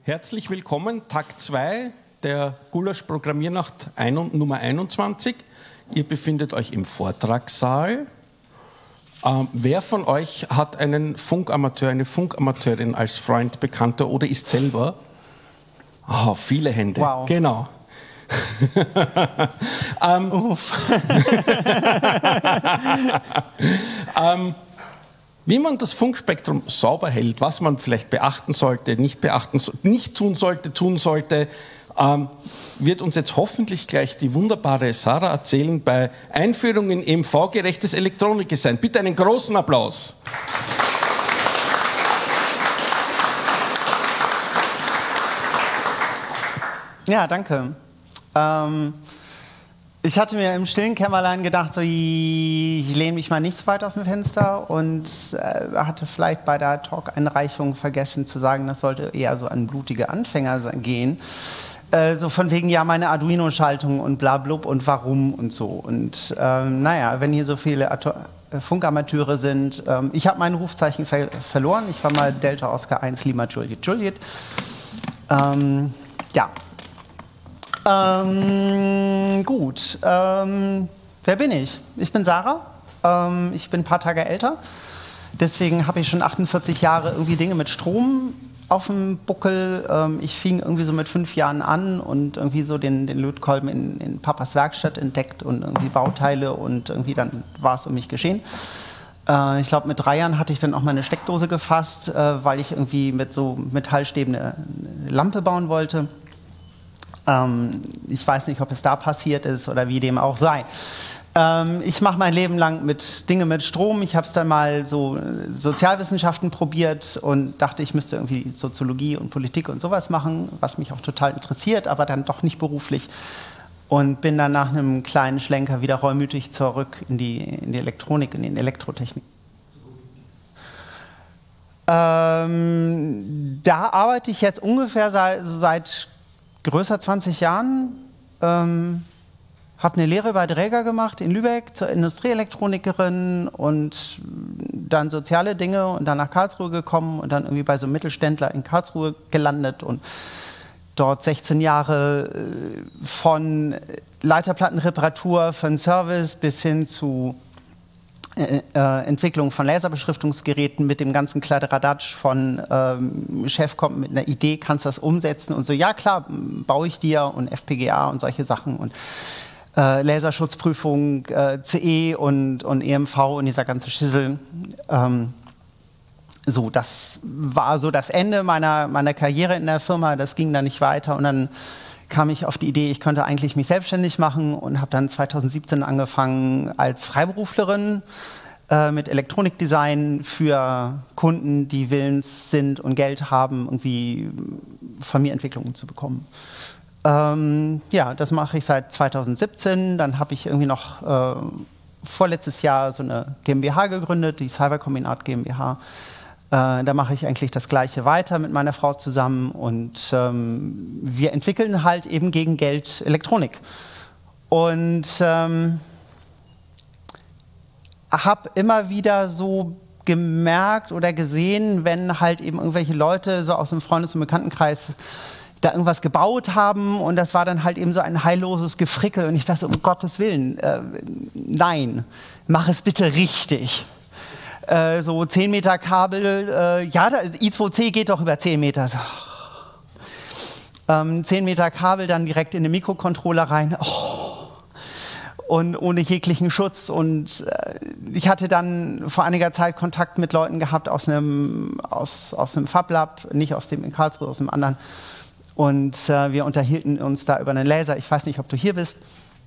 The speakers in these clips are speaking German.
Herzlich willkommen, Tag 2 der Gulasch-Programmiernacht Nummer 21. Ihr befindet euch im Vortragssaal. Wer von euch hat einen Funkamateur, eine Funkamateurin als Freund, Bekannter oder ist selber? Oh, viele Hände. Wow. Genau. Wie man das Funkspektrum sauber hält, was man vielleicht beachten sollte, nicht tun sollte, wird uns jetzt hoffentlich gleich die wunderbare Sarah erzählen bei Einführung in EMV-gerechtes Elektronikdesign. Bitte einen großen Applaus. Ja, danke. Ich hatte mir im stillen Kämmerlein gedacht, so, ich lehne mich mal nicht so weit aus dem Fenster und hatte vielleicht bei der Talk-Einreichung vergessen zu sagen, das sollte eher so an blutige Anfänger gehen. So von wegen, ja, meine Arduino-Schaltung und bla blub und warum und so. Und naja, wenn hier so viele Funkamateure sind, ich habe mein Rufzeichen verloren. Ich war mal Delta Oscar 1 Lima Juliet Juliet. Ja. Gut, wer bin ich? Ich bin Sarah, ich bin ein paar Tage älter, deswegen habe ich schon 48 Jahre irgendwie Dinge mit Strom auf dem Buckel. Ich fing irgendwie so mit 5 Jahren an und irgendwie so den Lötkolben in Papas Werkstatt entdeckt und irgendwie Bauteile und irgendwie dann war es um mich geschehen. Ich glaube, mit 3 Jahren hatte ich dann auch mal eine Steckdose gefasst, weil ich irgendwie mit so Metallstäben eine Lampe bauen wollte. Ich weiß nicht, ob es da passiert ist oder wie dem auch sei. Ich mache mein Leben lang Dinge mit Strom. Ich habe es dann mal so Sozialwissenschaften probiert und dachte, ich müsste irgendwie Soziologie und Politik und sowas machen, was mich auch total interessiert, aber dann doch nicht beruflich. Und bin dann nach einem kleinen Schlenker wieder reumütig zurück in die Elektronik, in die Elektrotechnik. Da arbeite ich jetzt ungefähr seit größer 20 Jahren, habe eine Lehre bei Dräger gemacht in Lübeck zur Industrieelektronikerin und dann soziale Dinge und dann nach Karlsruhe gekommen und dann irgendwie bei so einem Mittelständler in Karlsruhe gelandet und dort 16 Jahre von Leiterplattenreparatur, von Service bis hin zu Entwicklung von Laserbeschriftungsgeräten mit dem ganzen Kladderadatsch von Chef kommt mit einer Idee, kannst das umsetzen und so, ja klar, baue ich dir und FPGA und solche Sachen und Laserschutzprüfung, CE und EMV und dieser ganze Schissel. So, das war so das Ende meiner Karriere in der Firma, das ging dann nicht weiter und dann kam ich auf die Idee, ich könnte eigentlich mich selbstständig machen und habe dann 2017 angefangen als Freiberuflerin mit Elektronikdesign für Kunden, die willens sind und Geld haben, irgendwie von mir Entwicklungen zu bekommen. Ja, das mache ich seit 2017. Dann habe ich irgendwie noch vorletztes Jahr so eine GmbH gegründet, die Cyberkombinat GmbH. Da mache ich eigentlich das Gleiche weiter mit meiner Frau zusammen und wir entwickeln halt eben gegen Geld Elektronik. Und habe immer wieder so gemerkt oder gesehen, wenn halt eben irgendwelche Leute so aus dem Freundes- und Bekanntenkreis da irgendwas gebaut haben und das war dann halt eben so ein heilloses Gefrickel und ich dachte, um Gottes Willen, nein, mach es bitte richtig. So 10 Meter Kabel, ja, I2C geht doch über 10 Meter. 10 Meter Kabel dann direkt in den Mikrocontroller rein. Und ohne jeglichen Schutz. Und ich hatte dann vor einiger Zeit Kontakt mit Leuten gehabt aus einem Fab-Lab, nicht aus dem in Karlsruhe, aus dem anderen. Und wir unterhielten uns da über einen Laser. Ich weiß nicht, ob du hier bist.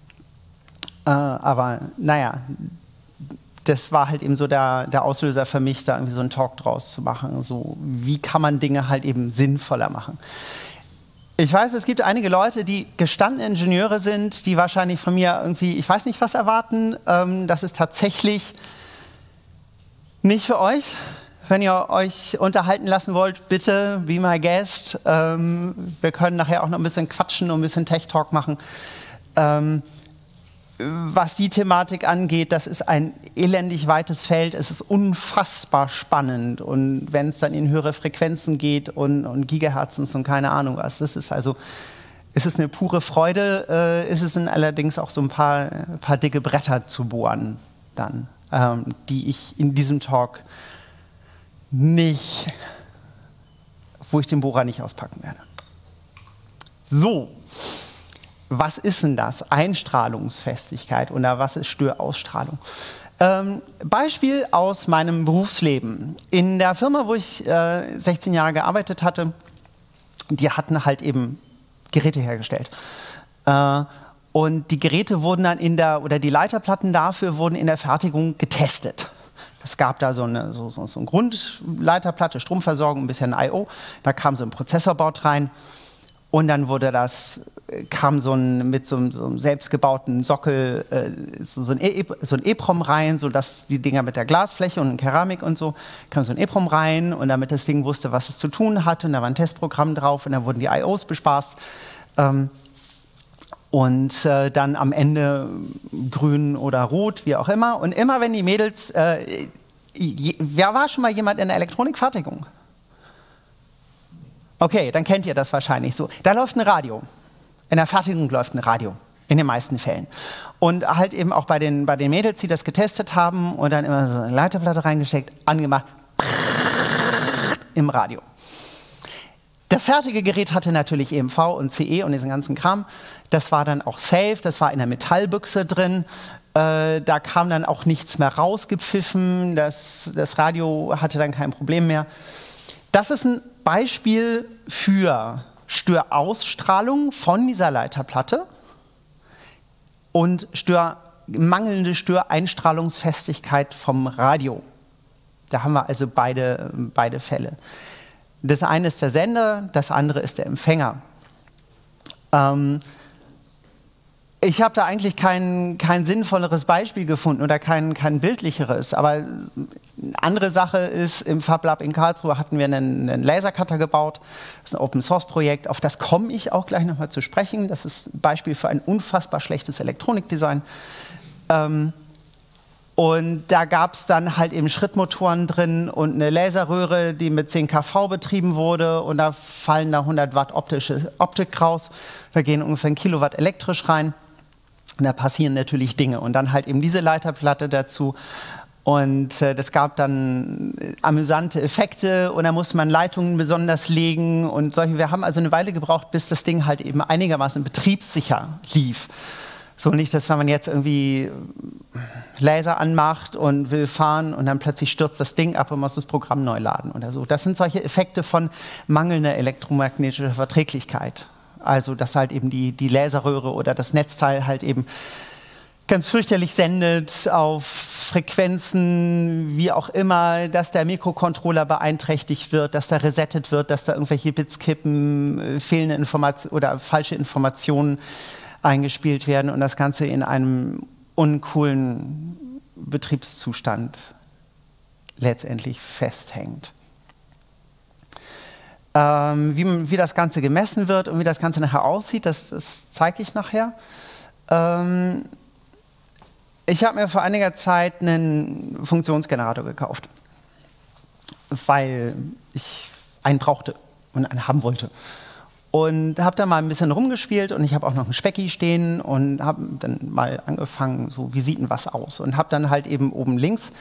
Aber naja, das war halt eben so der Auslöser für mich, da irgendwie so einen Talk draus zu machen. So, wie kann man Dinge halt eben sinnvoller machen? Ich weiß, es gibt einige Leute, die gestandene Ingenieure sind, die wahrscheinlich von mir irgendwie, ich weiß nicht, was erwarten. Das ist tatsächlich nicht für euch. Wenn ihr euch unterhalten lassen wollt, bitte, be my guest. Wir können nachher auch noch ein bisschen quatschen und ein bisschen Tech-Talk machen. was die Thematik angeht, das ist ein elendig weites Feld, es ist unfassbar spannend und wenn es dann in höhere Frequenzen geht und Gigahertzens und keine Ahnung was, das ist also, es ist eine pure Freude, ist es allerdings auch so ein paar dicke Bretter zu bohren dann, die ich in diesem Talk nicht, wo ich den Bohrer nicht auspacken werde. So. Was ist denn das? Einstrahlungsfestigkeit oder was ist Störausstrahlung? Beispiel aus meinem Berufsleben. In der Firma, wo ich 16 Jahre gearbeitet hatte, die hatten halt eben Geräte hergestellt. Und die Geräte wurden dann die Leiterplatten dafür wurden in der Fertigung getestet. Es gab da so eine Grundleiterplatte, Stromversorgung, ein bisschen I/O. Da kam so ein Prozessorboard rein. Und dann kam mit so einem selbstgebauten Sockel so ein EEPROM rein, sodass die Dinger mit der Glasfläche und Keramik und so, kam so ein EEPROM rein und damit das Ding wusste, was es zu tun hatte. Und da war ein Testprogramm drauf und da wurden die I/Os bespaßt. Und dann am Ende grün oder rot, wie auch immer. Und immer wenn die Mädels, wer war schon mal jemand in der Elektronikfertigung? Okay, dann kennt ihr das wahrscheinlich so. Da läuft ein Radio. In der Fertigung läuft ein Radio. In den meisten Fällen. Und halt eben auch bei den Mädels, die das getestet haben und dann immer so eine Leiterplatte reingesteckt, angemacht, im Radio. Das fertige Gerät hatte natürlich EMV und CE und diesen ganzen Kram. Das war dann auch safe, das war in der Metallbüchse drin. Da kam dann auch nichts mehr rausgepfiffen. Das Radio hatte dann kein Problem mehr. Das ist ein Beispiel für Störausstrahlung von dieser Leiterplatte und mangelnde Störeinstrahlungsfestigkeit vom Radio. Da haben wir also beide Fälle. Das eine ist der Sender, das andere ist der Empfänger. Ich habe da eigentlich kein sinnvolleres Beispiel gefunden oder kein bildlicheres. Aber eine andere Sache ist, im Fab Lab in Karlsruhe hatten wir einen Lasercutter gebaut. Das ist ein Open-Source-Projekt, auf das komme ich auch gleich nochmal zu sprechen. Das ist ein Beispiel für ein unfassbar schlechtes Elektronikdesign. Und da gab es dann halt eben Schrittmotoren drin und eine Laserröhre, die mit 10 kV betrieben wurde. Und da fallen da 100 Watt Optik raus. Da gehen ungefähr 1 Kilowatt elektrisch rein. Und da passieren natürlich Dinge. Und dann halt eben diese Leiterplatte dazu. Und das gab dann amüsante Effekte. Und da musste man Leitungen besonders legen. Und solche. Wir haben also eine Weile gebraucht, bis das Ding halt eben einigermaßen betriebssicher lief. So nicht, dass wenn man jetzt irgendwie Laser anmacht und will fahren und dann plötzlich stürzt das Ding ab und muss das Programm neu laden oder so. Das sind solche Effekte von mangelnder elektromagnetischer Verträglichkeit. Also dass halt eben die Laserröhre oder das Netzteil halt eben ganz fürchterlich sendet auf Frequenzen, wie auch immer, dass der Mikrocontroller beeinträchtigt wird, dass da resettet wird, dass da irgendwelche Bits kippen, fehlende Informationen oder falsche Informationen eingespielt werden und das Ganze in einem uncoolen Betriebszustand letztendlich festhängt. Wie das Ganze gemessen wird und wie das Ganze nachher aussieht, das zeige ich nachher. Ich habe mir vor einiger Zeit einen Funktionsgenerator gekauft, weil ich einen brauchte und einen haben wollte. Und habe da mal ein bisschen rumgespielt und ich habe auch noch einen Specki stehen und habe dann mal angefangen, so wie sieht denn was aus? Und habe dann halt eben oben links,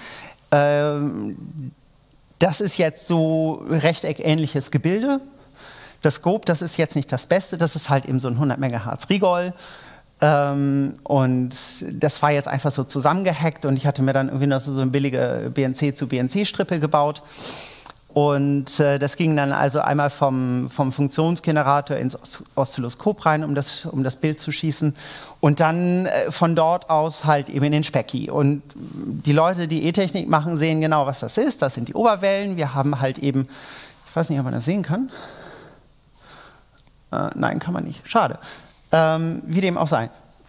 das ist jetzt so rechteckähnliches Gebilde. Das Scope, das ist jetzt nicht das Beste, das ist halt eben so ein 100 MHz Rigol. Und das war jetzt einfach so zusammengehackt und ich hatte mir dann irgendwie noch so eine billige BNC zu BNC-Strippe gebaut. Und das ging dann also einmal vom Funktionsgenerator ins Oszilloskop rein, um das Bild zu schießen. Und dann von dort aus halt eben in den Specki. Und die Leute, die E-Technik machen, sehen genau, was das ist. Das sind die Oberwellen. Wir haben halt eben, ich weiß nicht, ob man das sehen kann. Nein, kann man nicht. Schade. Wie dem auch sei.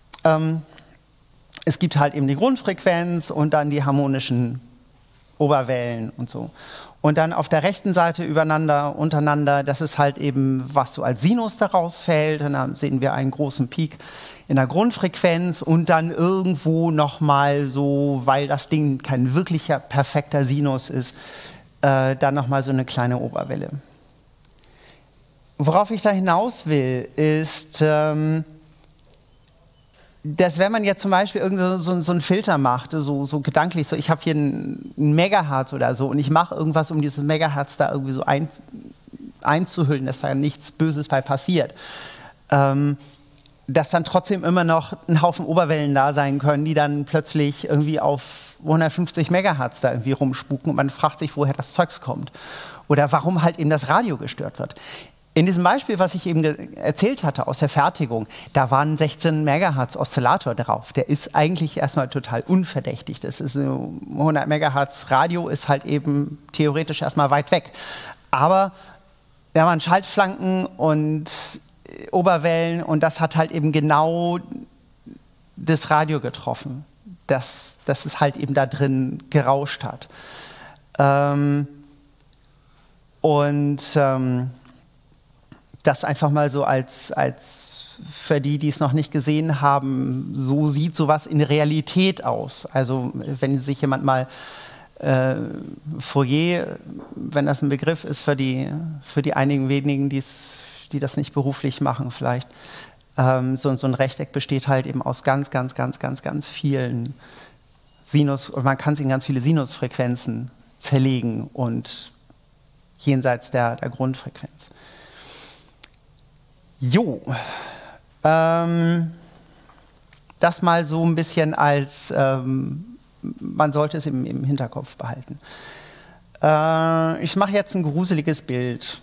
Es gibt halt eben die Grundfrequenz und dann die harmonischen Oberwellen und so. Und dann auf der rechten Seite untereinander, das ist halt eben, was so als Sinus daraus fällt. Und dann sehen wir einen großen Peak in der Grundfrequenz und dann irgendwo nochmal so, weil das Ding kein wirklicher perfekter Sinus ist, dann nochmal so eine kleine Oberwelle. Worauf ich da hinaus will, ist, dass wenn man jetzt zum Beispiel so einen Filter macht, so gedanklich, so ich habe hier einen Megahertz oder so und ich mache irgendwas, um dieses Megahertz da irgendwie so einzuhüllen, dass da nichts Böses bei passiert, dass dann trotzdem immer noch ein Haufen Oberwellen da sein können, die dann plötzlich irgendwie auf 150 Megahertz da irgendwie rumspuken und man fragt sich, woher das Zeugs kommt oder warum halt eben das Radio gestört wird. In diesem Beispiel, was ich eben erzählt hatte aus der Fertigung, da war ein 16 Megahertz Oszillator drauf. Der ist eigentlich erstmal total unverdächtig. Das ist 100 Megahertz Radio, ist halt eben theoretisch erstmal weit weg. Aber da waren Schaltflanken und Oberwellen und das hat halt eben genau das Radio getroffen, dass es halt eben da drin gerauscht hat. Das einfach mal so als für die es noch nicht gesehen haben, so sieht sowas in Realität aus. Also wenn sich jemand mal Fourier, wenn das ein Begriff ist für die einigen wenigen, die das nicht beruflich machen vielleicht, so ein Rechteck besteht halt eben aus ganz vielen man kann es in ganz viele Sinusfrequenzen zerlegen und jenseits der Grundfrequenz. Jo, das mal so ein bisschen als, man sollte es im Hinterkopf behalten. Ich mache jetzt ein gruseliges Bild.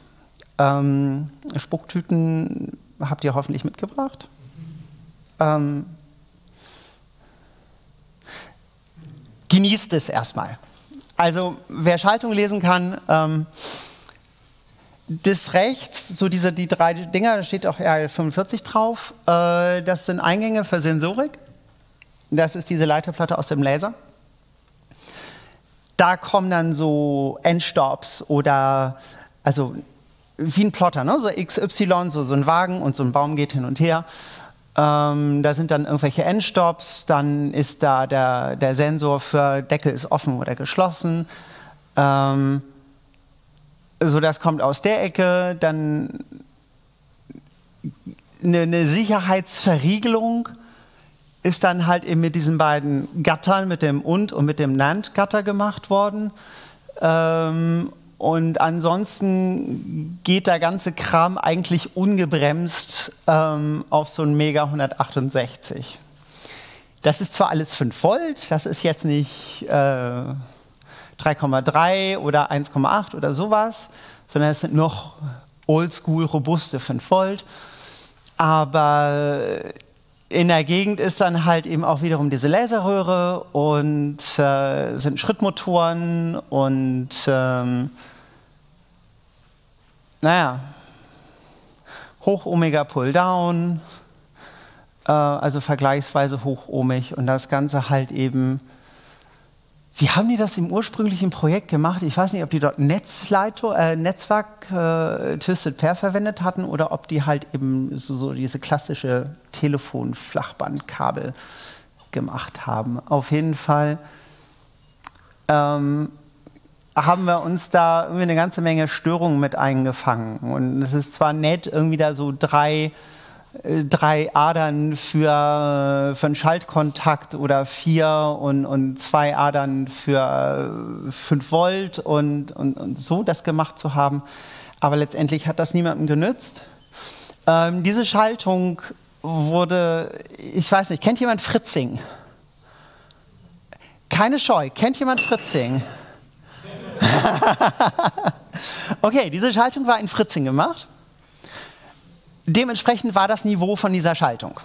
Spucktüten habt ihr hoffentlich mitgebracht. Genießt es erstmal. Also wer Schaltung lesen kann, das rechts, so die drei Dinger, da steht auch RL45 drauf, das sind Eingänge für Sensorik. Das ist diese Leiterplatte aus dem Laser. Da kommen dann so Endstops oder, also wie ein Plotter, ne? So XY, so ein Wagen und so ein Baum geht hin und her. Da sind dann irgendwelche Endstops, dann ist da der Sensor für Deckel ist offen oder geschlossen. So, das kommt aus der Ecke, dann eine Sicherheitsverriegelung ist dann halt eben mit diesen beiden Gattern, mit dem und mit dem NAND-Gatter gemacht worden. Und ansonsten geht der ganze Kram eigentlich ungebremst auf so ein Mega 168. Das ist zwar alles 5 Volt, das ist jetzt nicht 3,3 oder 1,8 oder sowas, sondern es sind noch oldschool, robuste 5 Volt. Aber in der Gegend ist dann halt eben auch wiederum diese Laserröhre und sind Schrittmotoren und hoch-Omega Pull-Down, also vergleichsweise hoch-ohmig und das Ganze halt eben. Wie haben die das im ursprünglichen Projekt gemacht? Ich weiß nicht, ob die dort Netzwerk Twisted Pair verwendet hatten oder ob die halt eben so diese klassische Telefon-Flachbandkabel gemacht haben. Auf jeden Fall haben wir uns da irgendwie eine ganze Menge Störungen mit eingefangen. Und es ist zwar nett, irgendwie da so drei Adern für einen Schaltkontakt oder 4 und 2 Adern für 5 Volt und so das gemacht zu haben. Aber letztendlich hat das niemandem genützt. Diese Schaltung wurde, ich weiß nicht, kennt jemand Fritzing? Keine Scheu, kennt jemand Fritzing? Okay, diese Schaltung war in Fritzing gemacht. Dementsprechend war das Niveau von dieser Schaltung.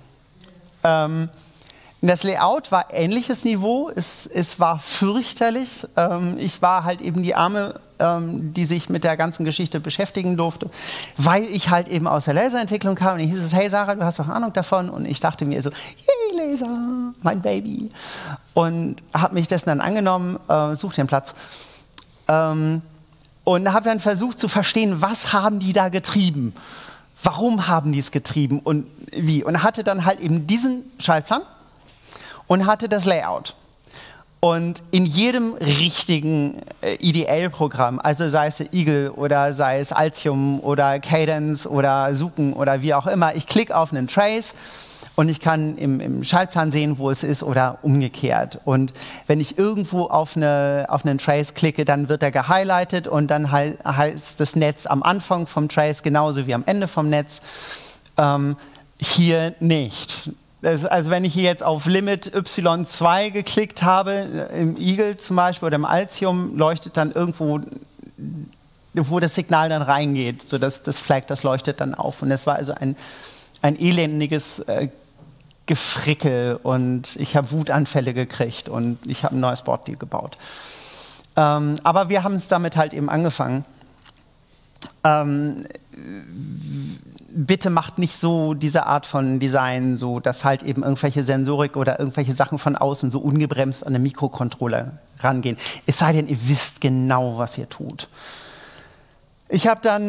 Das Layout war ähnliches Niveau, es war fürchterlich. Ich war halt eben die Arme, die sich mit der ganzen Geschichte beschäftigen durfte, weil ich halt eben aus der Laserentwicklung kam. Und ich hieß es, hey Sarah, du hast doch Ahnung davon. Und ich dachte mir so, yay, Laser, mein Baby. Und habe mich dessen dann angenommen, such dir einen Platz. Und habe dann versucht zu verstehen, was haben die da getrieben? Warum haben die es getrieben und wie? Und hatte dann halt eben diesen Schaltplan und hatte das Layout. Und in jedem richtigen EDL-Programm, also sei es Eagle oder sei es Altium oder Cadence oder Suken oder wie auch immer, ich klicke auf einen Trace und ich kann im Schaltplan sehen, wo es ist oder umgekehrt. Und wenn ich irgendwo auf einen Trace klicke, dann wird er gehighlightet und dann heißt das Netz am Anfang vom Trace genauso wie am Ende vom Netz. Hier nicht. Also wenn ich hier jetzt auf Limit Y2 geklickt habe, im Eagle zum Beispiel oder im Altium, leuchtet dann irgendwo, wo das Signal dann reingeht, sodass das Flag, das leuchtet dann auf. Und es war also ein elendiges Gefrickel und ich habe Wutanfälle gekriegt und ich habe ein neues Boarddeal gebaut. Aber wir haben es damit halt eben angefangen. Bitte macht nicht so diese Art von Design, so dass halt eben irgendwelche Sensorik oder irgendwelche Sachen von außen so ungebremst an den Mikrocontroller rangehen. Es sei denn, ihr wisst genau, was ihr tut. Ich habe dann,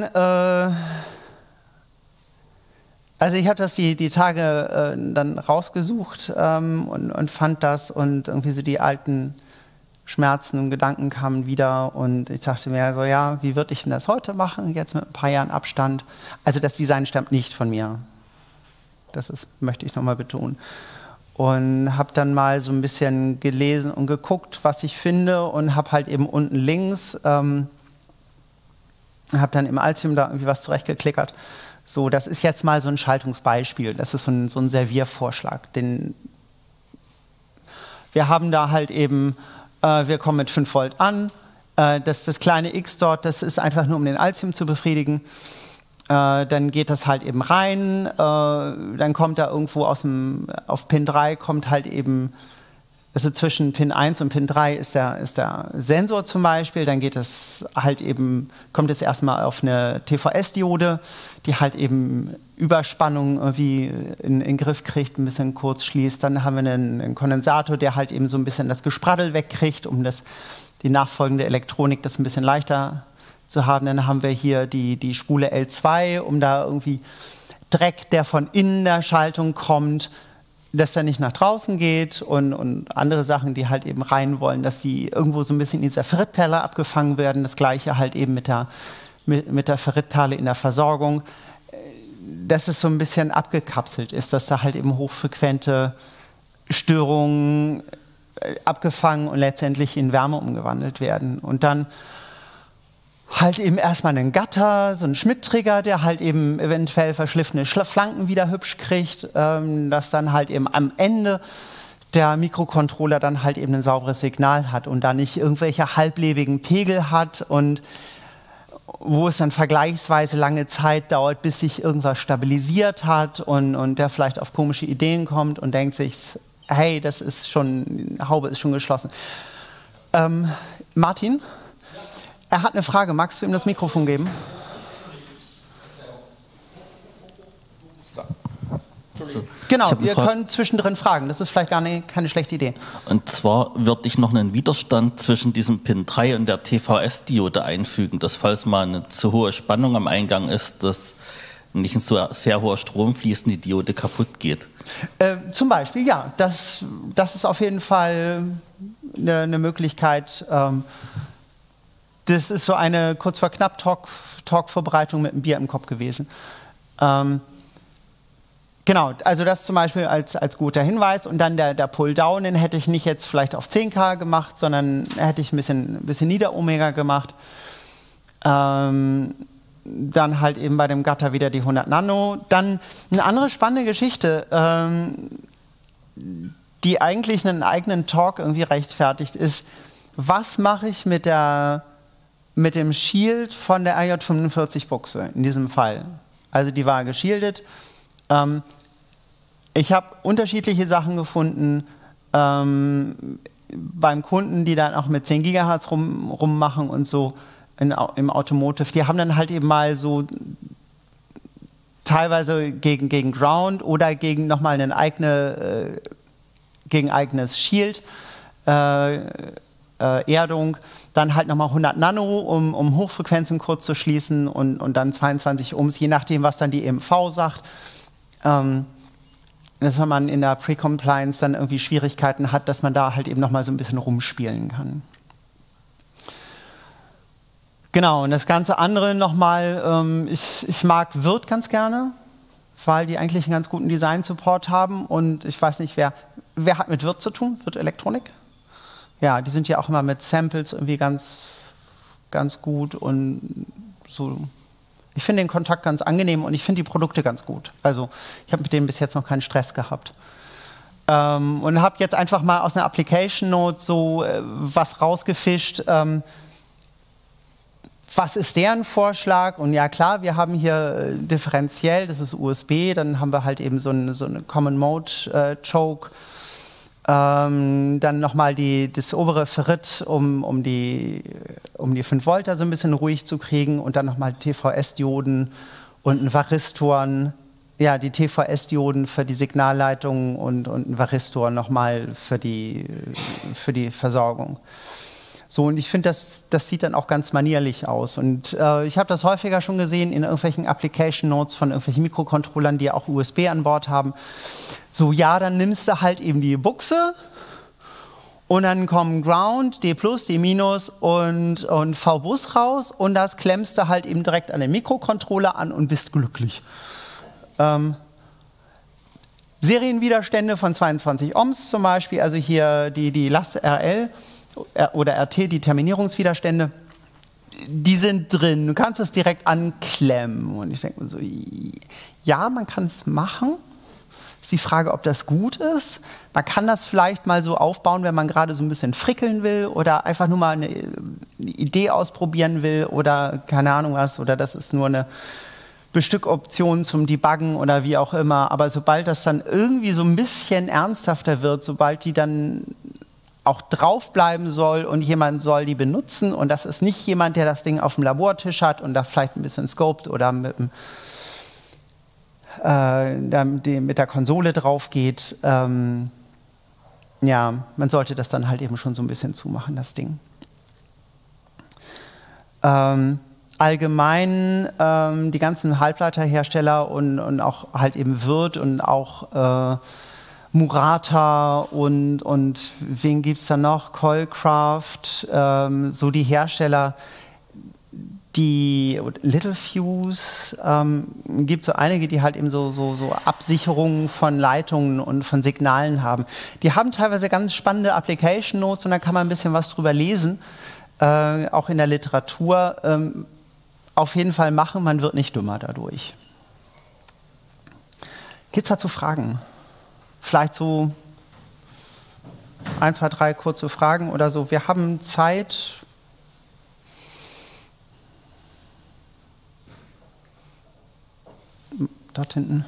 also ich habe das die Tage dann rausgesucht und fand das und irgendwie so die alten Schmerzen und Gedanken kamen wieder und ich dachte mir so, ja, wie würde ich denn das heute machen, jetzt mit ein paar Jahren Abstand. Also das Design stammt nicht von mir. Das möchte ich nochmal betonen. Und habe dann mal so ein bisschen gelesen und geguckt, was ich finde und habe halt eben unten links, habe dann im Altium da irgendwie was zurechtgeklickert. So, das ist jetzt mal so ein Schaltungsbeispiel. Das ist so ein Serviervorschlag. Wir haben da halt eben wir kommen mit 5 Volt an. Das kleine X dort, das ist einfach nur, um den Altium zu befriedigen. Dann geht das halt eben rein. Dann kommt da irgendwo auf Pin 3 kommt halt eben, also zwischen Pin 1 und Pin 3 ist der Sensor zum Beispiel. Dann geht es halt eben, kommt es erstmal auf eine TVS-Diode, die halt eben Überspannung irgendwie in den Griff kriegt, ein bisschen kurz schließt. Dann haben wir einen Kondensator, der halt eben so ein bisschen das Gespraddel wegkriegt, um die nachfolgende Elektronik das ein bisschen leichter zu haben. Dann haben wir hier die Spule L2, um da irgendwie Dreck, der von innen der Schaltung kommt, dass er nicht nach draußen geht und andere Sachen, die halt eben rein wollen, dass sie irgendwo so ein bisschen in dieser Ferritperle abgefangen werden. Das Gleiche halt eben mit der Ferritperle in der Versorgung. Dass es so ein bisschen abgekapselt ist, dass da halt eben hochfrequente Störungen abgefangen und letztendlich in Wärme umgewandelt werden. Und dann halt eben erstmal einen Gatter, so einen Schmidt-Trigger, der halt eben eventuell verschliffene Flanken wieder hübsch kriegt, dass dann halt eben am Ende der Mikrocontroller dann halt eben ein sauberes Signal hat und da nicht irgendwelche halblebigen Pegel hat und wo es dann vergleichsweise lange Zeit dauert, bis sich irgendwas stabilisiert hat und der vielleicht auf komische Ideen kommt und denkt sich, hey, die Haube ist schon geschlossen. Martin? Er hat eine Frage. Magst du ihm das Mikrofon geben? So. Genau, ihr könnt zwischendrin fragen. Das ist vielleicht keine schlechte Idee. Und zwar würde ich noch einen Widerstand zwischen diesem Pin 3 und der TVS-Diode einfügen, dass falls mal eine zu hohe Spannung am Eingang ist, dass nicht ein so sehr hoher Strom fließt und die Diode kaputt geht. Zum Beispiel, ja. Das ist auf jeden Fall eine Möglichkeit. Das ist so eine kurz vor knapp Talk-Vorbereitung mit einem Bier im Kopf gewesen. Genau, also das zum Beispiel als guter Hinweis. Und dann der Pull-Down, den hätte ich nicht jetzt vielleicht auf 10K gemacht, sondern hätte ich ein bisschen Nieder-Omega gemacht. Dann halt eben bei dem Gatter wieder die 100 Nano. Dann eine andere spannende Geschichte, die eigentlich einen eigenen Talk irgendwie rechtfertigt, ist, was mache ich mit dem Shield von der RJ45-Buchse in diesem Fall? Also die war geschildet. Ich habe unterschiedliche Sachen gefunden beim Kunden, die dann auch mit 10 GHz rummachen und so im Automotive. Die haben dann halt eben mal so teilweise gegen Ground oder gegen nochmal gegen eigenes Shield Erdung, dann halt nochmal 100 Nano, um Hochfrequenzen kurz zu schließen und dann 22 Ohms, je nachdem, was dann die EMV sagt. Dass wenn man in der Pre-Compliance dann irgendwie Schwierigkeiten hat, dass man da halt eben nochmal so ein bisschen rumspielen kann. Genau, und das ganze andere nochmal, ich mag Wirth ganz gerne, weil die eigentlich einen ganz guten Design-Support haben und ich weiß nicht, wer hat mit Wirth zu tun? Wirth Elektronik? Ja, die sind ja auch immer mit Samples irgendwie ganz gut und so. Ich finde den Kontakt ganz angenehm und ich finde die Produkte ganz gut. Also ich habe mit denen bis jetzt noch keinen Stress gehabt. Und habe jetzt einfach mal aus einer Application Note so was rausgefischt. Was ist deren Vorschlag? Und ja klar, wir haben hier differenziell, das ist USB, dann haben wir halt eben so eine Common Mode Choke. Dann nochmal das obere Ferrit, um die 5 Volt so ein bisschen ruhig zu kriegen und dann nochmal TVS-Dioden und ein Varistor. Ja, die TVS-Dioden für die Signalleitung und ein Varistor nochmal für die Versorgung. So, und ich finde, das sieht dann auch ganz manierlich aus. Und ich habe das häufiger schon gesehen in irgendwelchen Application Notes von irgendwelchen Mikrocontrollern, die auch USB an Bord haben. So, ja, dann nimmst du halt eben die Buchse und dann kommen Ground, D+, D- und V-Bus raus und das klemmst du halt eben direkt an den Mikrocontroller an und bist glücklich. Serienwiderstände von 22 Ohms zum Beispiel, also hier die Last RL oder RT, die Terminierungswiderstände, die sind drin. Du kannst es direkt anklemmen. Und ich denke mir so, ja, man kann es machen. Ist die Frage, ob das gut ist. Man kann das vielleicht mal so aufbauen, wenn man gerade so ein bisschen frickeln will oder einfach nur mal eine Idee ausprobieren will oder keine Ahnung was. Oder das ist nur eine Bestückoption zum Debuggen oder wie auch immer. Aber sobald das dann irgendwie so ein bisschen ernsthafter wird, sobald die dann auch draufbleiben soll und jemand soll die benutzen und das ist nicht jemand, der das Ding auf dem Labortisch hat und da vielleicht ein bisschen scoped oder mit der Konsole drauf geht. Ja, man sollte das dann halt eben schon so ein bisschen zumachen, das Ding. Allgemein die ganzen Halbleiterhersteller und auch halt eben Wirth und auch Murata und wen gibt es da noch? Coilcraft, so die Hersteller, die Littelfuse, gibt so einige, die halt eben so Absicherungen von Leitungen und von Signalen haben. Die haben teilweise ganz spannende Application Notes und da kann man ein bisschen was drüber lesen, auch in der Literatur. Auf jeden Fall machen, man wird nicht dümmer dadurch. Gibt es dazu Fragen? Vielleicht so 1, 2, 3 kurze Fragen oder so. Wir haben Zeit. Dort hinten.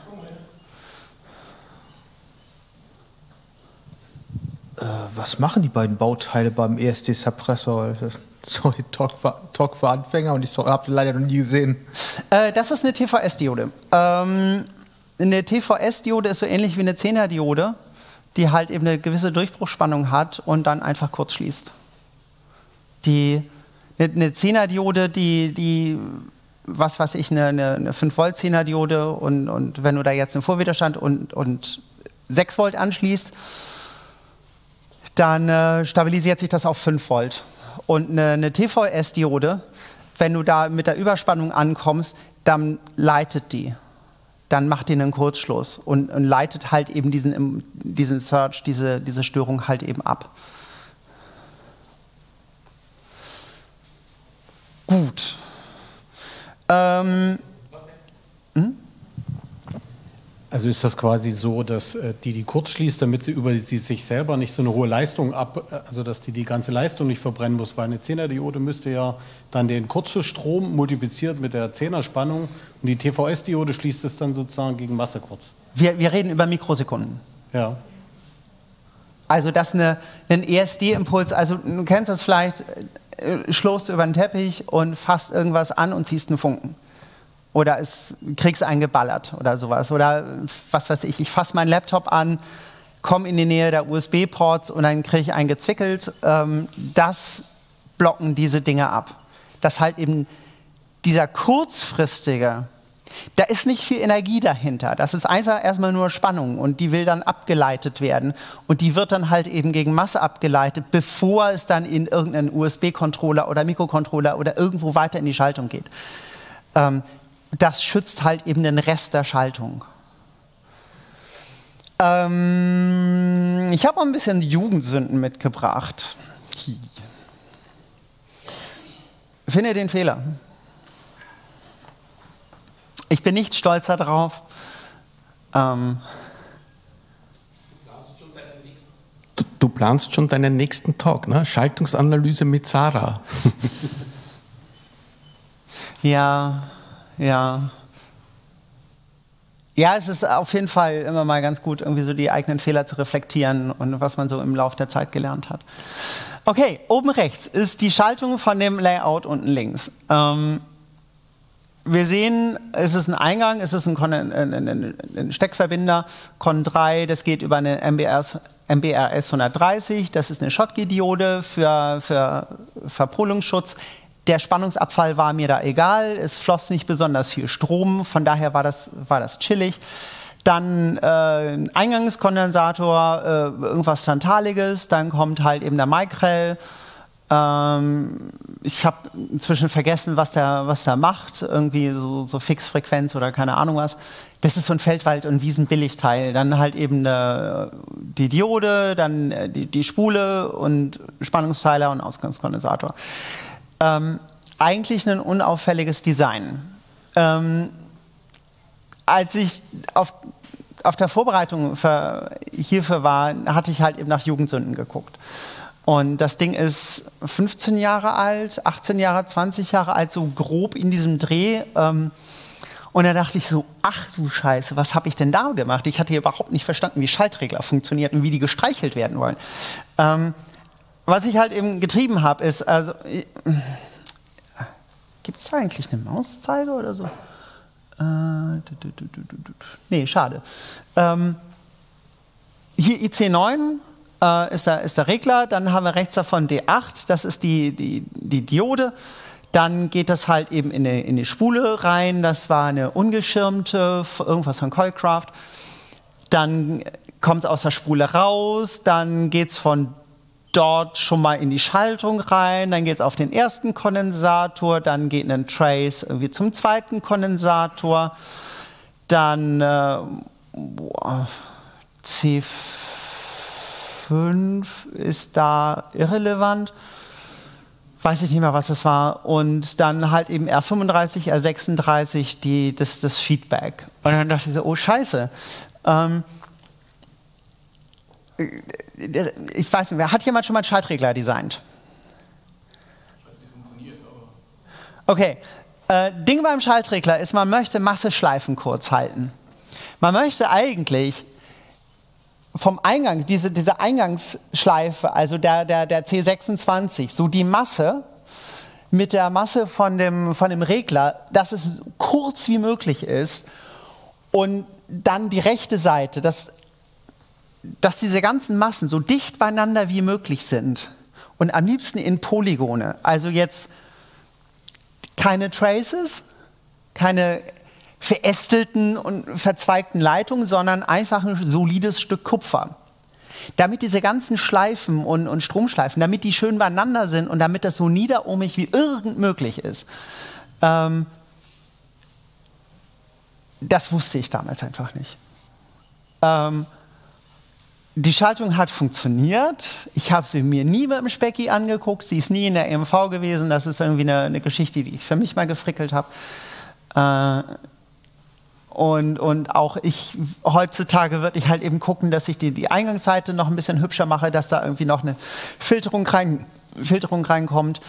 Was machen die beiden Bauteile beim ESD-Suppressor? Sorry, Talk für Anfänger und ich habe sie leider noch nie gesehen. Das ist eine TVS-Diode. Eine TVS-Diode ist so ähnlich wie eine 10er-Diode, die halt eben eine gewisse Durchbruchsspannung hat und dann einfach kurz schließt. Eine 10er-Diode, die was weiß ich, eine 5-Volt-10er-Diode und wenn du da jetzt einen Vorwiderstand und 6 Volt anschließt, dann stabilisiert sich das auf 5 Volt. Und eine TVS-Diode, wenn du da mit der Überspannung ankommst, dann leitet die. Dann macht die einen Kurzschluss und leitet halt eben diesen Surge, diese Störung halt eben ab. Gut. Also ist das quasi so, dass die kurz schließt, damit sie über sie sich selber nicht so eine hohe Leistung also dass die ganze Leistung nicht verbrennen muss, weil eine 10er-Diode müsste ja dann den Kurzschlussstrom multipliziert mit der 10er-Spannung und die TVS-Diode schließt es dann sozusagen gegen Masse kurz. Wir reden über Mikrosekunden. Ja. Also das ein ESD-Impuls, also du kennst das vielleicht, schlohst du über den Teppich und fasst irgendwas an und ziehst einen Funken. Oder kriegst einen geballert oder sowas. Oder was weiß ich fasse meinen Laptop an, komme in die Nähe der USB-Ports und dann kriege ich einen gezwickelt. Das blocken diese Dinge ab. Dass halt eben dieser kurzfristige, da ist nicht viel Energie dahinter. Das ist einfach erstmal nur Spannung und die will dann abgeleitet werden. Und die wird dann halt eben gegen Masse abgeleitet, bevor es dann in irgendeinen USB-Controller oder Mikrocontroller oder irgendwo weiter in die Schaltung geht. Das schützt halt eben den Rest der Schaltung. Ich habe auch ein bisschen Jugendsünden mitgebracht. Finde den Fehler. Ich bin nicht stolz darauf. Du planst schon deinen nächsten Talk, ne? Schaltungsanalyse mit Sarah. Ja. Ja, es ist auf jeden Fall immer mal ganz gut, irgendwie so die eigenen Fehler zu reflektieren und was man so im Laufe der Zeit gelernt hat. Okay, oben rechts ist die Schaltung von dem Layout unten links. Wir sehen, es ist ein Eingang, es ist ein Steckverbinder, Con 3, das geht über eine MBRS 130, das ist eine Schottky-Diode für Verpolungsschutz. Der Spannungsabfall war mir da egal, es floss nicht besonders viel Strom, von daher war das chillig. Dann ein Eingangskondensator, irgendwas Tantaliges, dann kommt halt eben der Micrel. Ich habe inzwischen vergessen, was der macht, irgendwie so Fixfrequenz oder keine Ahnung was. Das ist so ein Feldwald- und Wiesenbilligteil. Dann halt eben die Diode, dann die Spule und Spannungsteiler und Ausgangskondensator. Eigentlich ein unauffälliges Design. Als ich auf der Vorbereitung hierfür war, hatte ich halt eben nach Jugendsünden geguckt. Und das Ding ist 15 Jahre alt, 18 Jahre, 20 Jahre alt, so grob in diesem Dreh. Und da dachte ich so, ach du Scheiße, was habe ich denn da gemacht? Ich hatte überhaupt nicht verstanden, wie Schaltregler funktionieren und wie die gestreichelt werden wollen. Was ich halt eben getrieben habe, ist, also, gibt es da eigentlich eine Mauszeige oder so? Nee, schade. Hier IC9 ist der Regler, dann haben wir rechts davon D8, das ist die Diode. Dann geht das halt eben in die Spule rein, das war eine ungeschirmte, irgendwas von Coilcraft. Dann kommt es aus der Spule raus, dann geht es von dort schon mal in die Schaltung rein, dann geht es auf den ersten Kondensator, dann geht ein Trace irgendwie zum zweiten Kondensator, dann C5 ist da irrelevant, weiß ich nicht mehr, was das war, und dann halt eben R35, R36, das Feedback. Und dann dachte ich so, oh Scheiße. Ich weiß nicht, hat jemand schon mal einen Schaltregler designt? Ich weiß, wie es funktioniert, aber... Okay, Ding beim Schaltregler ist, man möchte Masseschleifen kurz halten. Man möchte eigentlich vom Eingang, diese Eingangsschleife, also der C26, so die Masse mit der Masse von dem Regler, dass es so kurz wie möglich ist, und dann die rechte Seite, dass diese ganzen Massen so dicht beieinander wie möglich sind und am liebsten in Polygone. Also jetzt keine Traces, keine verästelten und verzweigten Leitungen, sondern einfach ein solides Stück Kupfer. Damit diese ganzen Schleifen und Stromschleifen, damit die schön beieinander sind und damit das so niederohmig wie irgend möglich ist. Das wusste ich damals einfach nicht. Die Schaltung hat funktioniert. Ich habe sie mir nie mit dem Specki angeguckt. Sie ist nie in der EMV gewesen. Das ist irgendwie eine Geschichte, die ich für mich mal gefrickelt habe. Und auch heutzutage würde ich halt eben gucken, dass ich die Eingangsseite noch ein bisschen hübscher mache, dass da irgendwie noch eine Filterung reinkommt.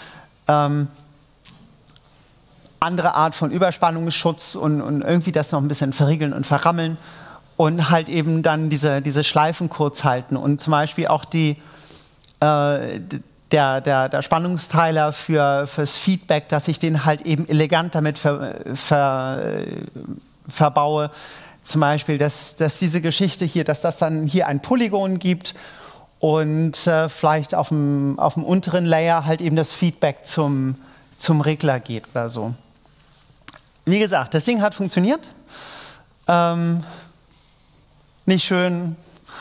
Andere Art von Überspannungsschutz und irgendwie das noch ein bisschen verriegeln und verrammeln. Und halt eben dann diese Schleifen kurz halten. Und zum Beispiel auch der Spannungsteiler fürs Feedback, dass ich den halt eben elegant damit verbaue. zum Beispiel, dass diese Geschichte hier, dass das dann hier ein Polygon gibt und vielleicht auf dem unteren Layer halt eben das Feedback zum Regler geht oder so. Wie gesagt, das Ding hat funktioniert. Nicht schön.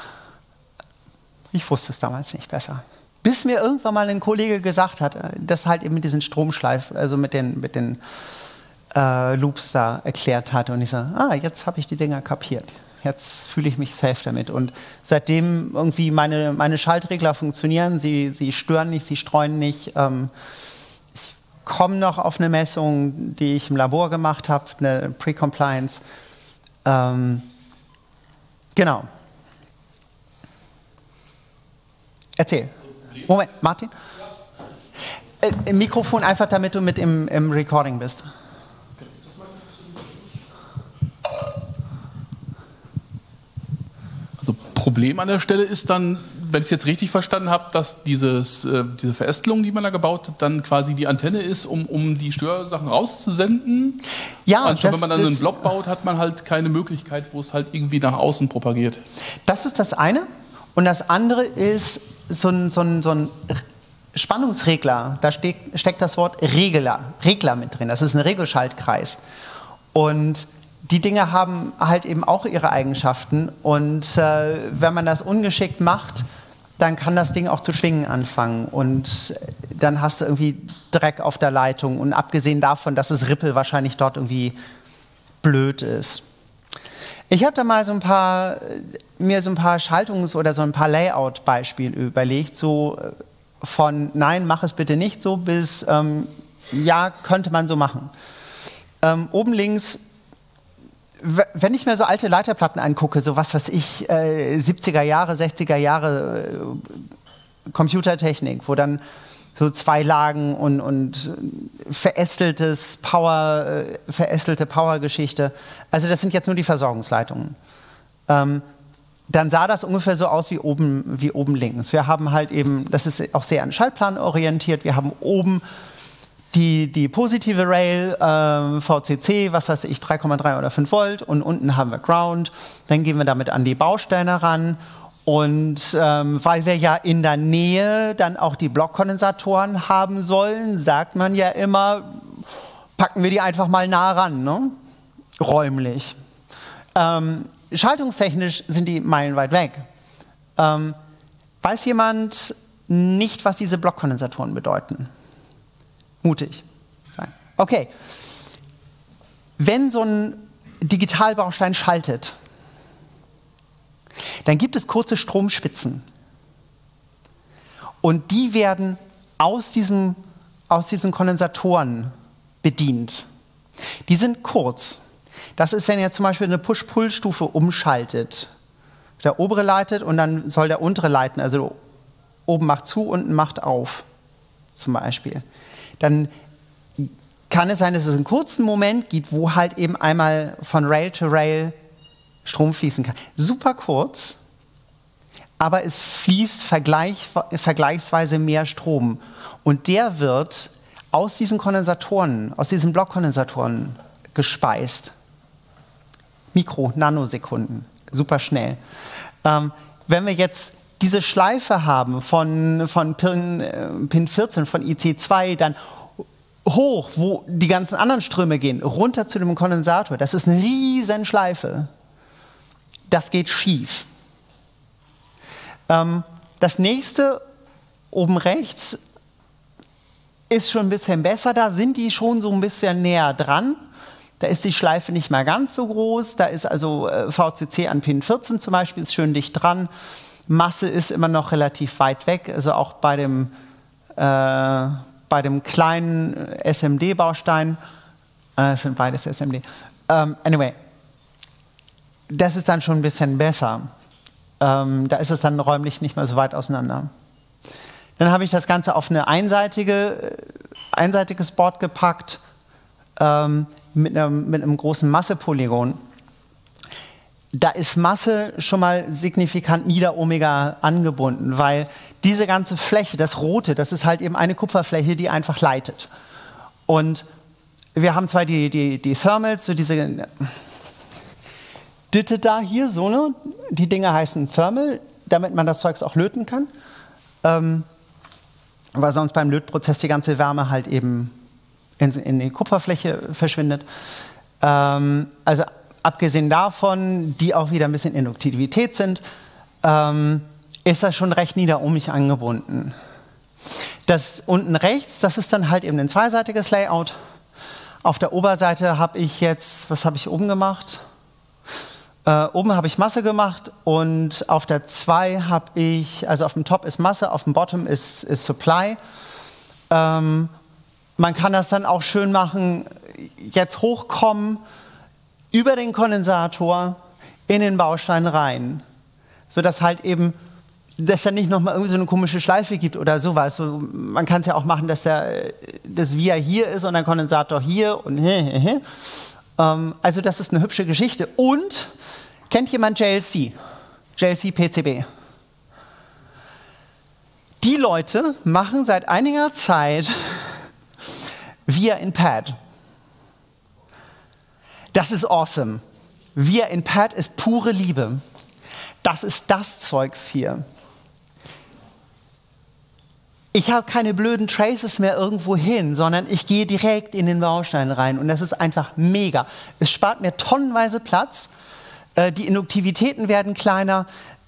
Ich wusste es damals nicht besser. Bis mir irgendwann mal ein Kollege gesagt hat, das halt eben mit diesen Stromschleifen, also mit den Loops da erklärt hat. Und ich so, jetzt habe ich die Dinger kapiert. Jetzt fühle ich mich safe damit. Und seitdem irgendwie meine Schaltregler funktionieren. Sie stören nicht, sie streuen nicht. Ich komme noch auf eine Messung, die ich im Labor gemacht habe, eine Pre-Compliance. Genau. Erzähl. Moment, Martin? Im Mikrofon einfach, damit du mit im Recording bist. Also Problem an der Stelle ist dann, wenn ich es jetzt richtig verstanden habe, dass diese Verästelung, die man da gebaut hat, dann quasi die Antenne ist, um die Störsachen rauszusenden. Ja, anstatt wenn man dann einen Block baut, hat man halt keine Möglichkeit, wo es halt irgendwie nach außen propagiert. Das ist das eine. Und das andere ist so ein Spannungsregler. Da steckt das Wort Regler mit drin. Das ist ein Regelschaltkreis. Und die Dinge haben halt eben auch ihre Eigenschaften. Und wenn man das ungeschickt macht, dann kann das Ding auch zu schwingen anfangen. Und dann hast du irgendwie Dreck auf der Leitung. Und abgesehen davon, dass das Ripple wahrscheinlich dort irgendwie blöd ist. Ich habe da mal mir so ein paar Schaltungs- oder so ein paar Layout-Beispiele überlegt. So von nein, mach es bitte nicht so bis ja, könnte man so machen. Oben links, wenn ich mir so alte Leiterplatten angucke, so was weiß ich, 70er Jahre, 60er Jahre Computertechnik, wo dann so 2 Lagen und verästelte Powergeschichte. Also das sind jetzt nur die Versorgungsleitungen. Dann sah das ungefähr so aus wie oben links. Wir haben halt eben, das ist auch sehr an Schaltplan orientiert, wir haben oben die positive Rail, VCC, was weiß ich, 3,3 oder 5 Volt und unten haben wir Ground. Dann gehen wir damit an die Bausteine ran und weil wir ja in der Nähe dann auch die Blockkondensatoren haben sollen, sagt man ja immer, packen wir die einfach mal nah ran, ne? Räumlich. Schaltungstechnisch sind die meilenweit weg. Weiß jemand nicht, was diese Blockkondensatoren bedeuten? Mutig sein. Okay. Wenn so ein Digitalbaustein schaltet, dann gibt es kurze Stromspitzen. Und die werden aus diesen Kondensatoren bedient. Die sind kurz. Das ist, wenn ihr zum Beispiel eine Push-Pull-Stufe umschaltet. Der obere leitet und dann soll der untere leiten. Also oben macht zu, unten macht auf, zum Beispiel. Dann kann es sein, dass es einen kurzen Moment gibt, wo halt eben einmal von Rail to Rail Strom fließen kann. Super kurz, aber es fließt vergleichsweise mehr Strom. Und der wird aus diesen Kondensatoren, aus diesen Blockkondensatoren gespeist. Nanosekunden, super schnell. Wenn wir jetzt diese Schleife haben von Pin 14, von IC2, dann hoch, wo die ganzen anderen Ströme gehen, runter zu dem Kondensator, das ist eine riesen Schleife. Das geht schief. Das nächste, oben rechts, ist schon ein bisschen besser, da sind die schon so ein bisschen näher dran. Da ist die Schleife nicht mehr ganz so groß. Da ist also VCC an Pin 14 zum Beispiel, ist schön dicht dran. Masse ist immer noch relativ weit weg. Also auch bei dem kleinen SMD-Baustein. Das sind beides SMD. Anyway, das ist dann schon ein bisschen besser. Da ist es dann räumlich nicht mehr so weit auseinander. Dann habe ich das Ganze auf eine einseitiges Board gepackt. Mit einem großen Massepolygon. Da ist Masse schon mal signifikant niederohmiger angebunden, weil diese ganze Fläche, das Rote, das ist halt eben eine Kupferfläche, die einfach leitet. Und wir haben zwar die Thermals, so diese Ditte da hier, so ne? Die Dinger heißen Thermal, damit man das Zeugs auch löten kann. Weil sonst beim Lötprozess die ganze Wärme halt eben in die Kupferfläche verschwindet. Also abgesehen davon, die auch wieder ein bisschen Induktivität sind, ist das schon recht niederohmig angebunden. Das unten rechts, das ist dann halt eben ein zweiseitiges Layout. Auf der Oberseite habe ich jetzt, was habe ich oben gemacht? Oben habe ich Masse gemacht und auf der 2 habe ich, also auf dem Top ist Masse, auf dem Bottom ist Supply. Man kann das dann auch schön machen, jetzt hochkommen, über den Kondensator in den Baustein rein, sodass halt eben, dass da nicht nochmal irgendwie so eine komische Schleife gibt oder sowas. So, man kann es ja auch machen, dass das Via hier ist und ein Kondensator hier und also das ist eine hübsche Geschichte. Und kennt jemand JLC? JLC PCB? Die Leute machen seit einiger Zeit Via in Pad. Das ist awesome. Via in Pad ist pure Liebe. Das ist das Zeugs hier. Ich habe keine blöden Traces mehr irgendwo hin, sondern ich gehe direkt in den Baustein rein und das ist einfach mega. Es spart mir tonnenweise Platz, die Induktivitäten werden kleiner,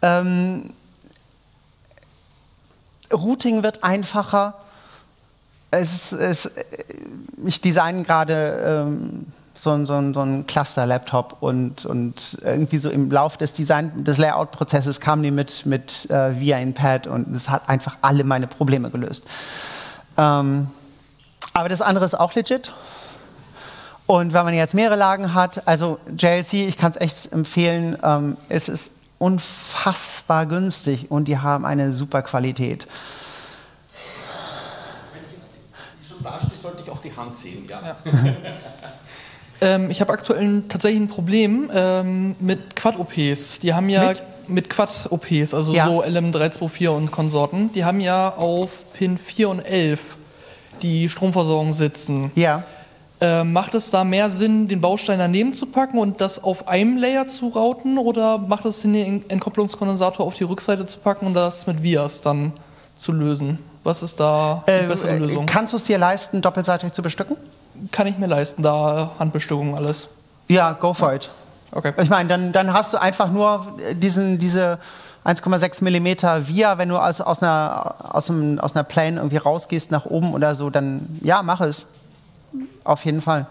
Routing wird einfacher. Ich designe gerade so ein Cluster-Laptop und irgendwie so im Lauf des Layout-Prozesses kamen die mit Via in Pad und es hat einfach alle meine Probleme gelöst. Aber das andere ist auch legit. Und wenn man jetzt mehrere Lagen hat, also JLC, ich kann es echt empfehlen, es ist unfassbar günstig und die haben eine super Qualität. Wenn ich jetzt die schon dastehe, sollte ich auch die Hand sehen, ja? Ich habe aktuell tatsächlich ein Problem mit Quad-OPs. Die haben ja mit Quad-OPs, also ja, so LM324 und Konsorten, die haben ja auf Pin 4 und 11 die Stromversorgung sitzen. Ja. Macht es da mehr Sinn, den Baustein daneben zu packen und das auf einem Layer zu routen, oder macht es Sinn, den Entkopplungskondensator auf die Rückseite zu packen und das mit Vias dann zu lösen? Was ist da die bessere Lösung? Kannst du es dir leisten, doppelseitig zu bestücken? Kann ich mir leisten, da Handbestückung alles. Ja, go for it. Okay. Ich meine, dann hast du einfach nur diese 1,6 mm Via, wenn du aus einer Plane irgendwie rausgehst nach oben oder so, dann ja, mach es. Auf jeden Fall.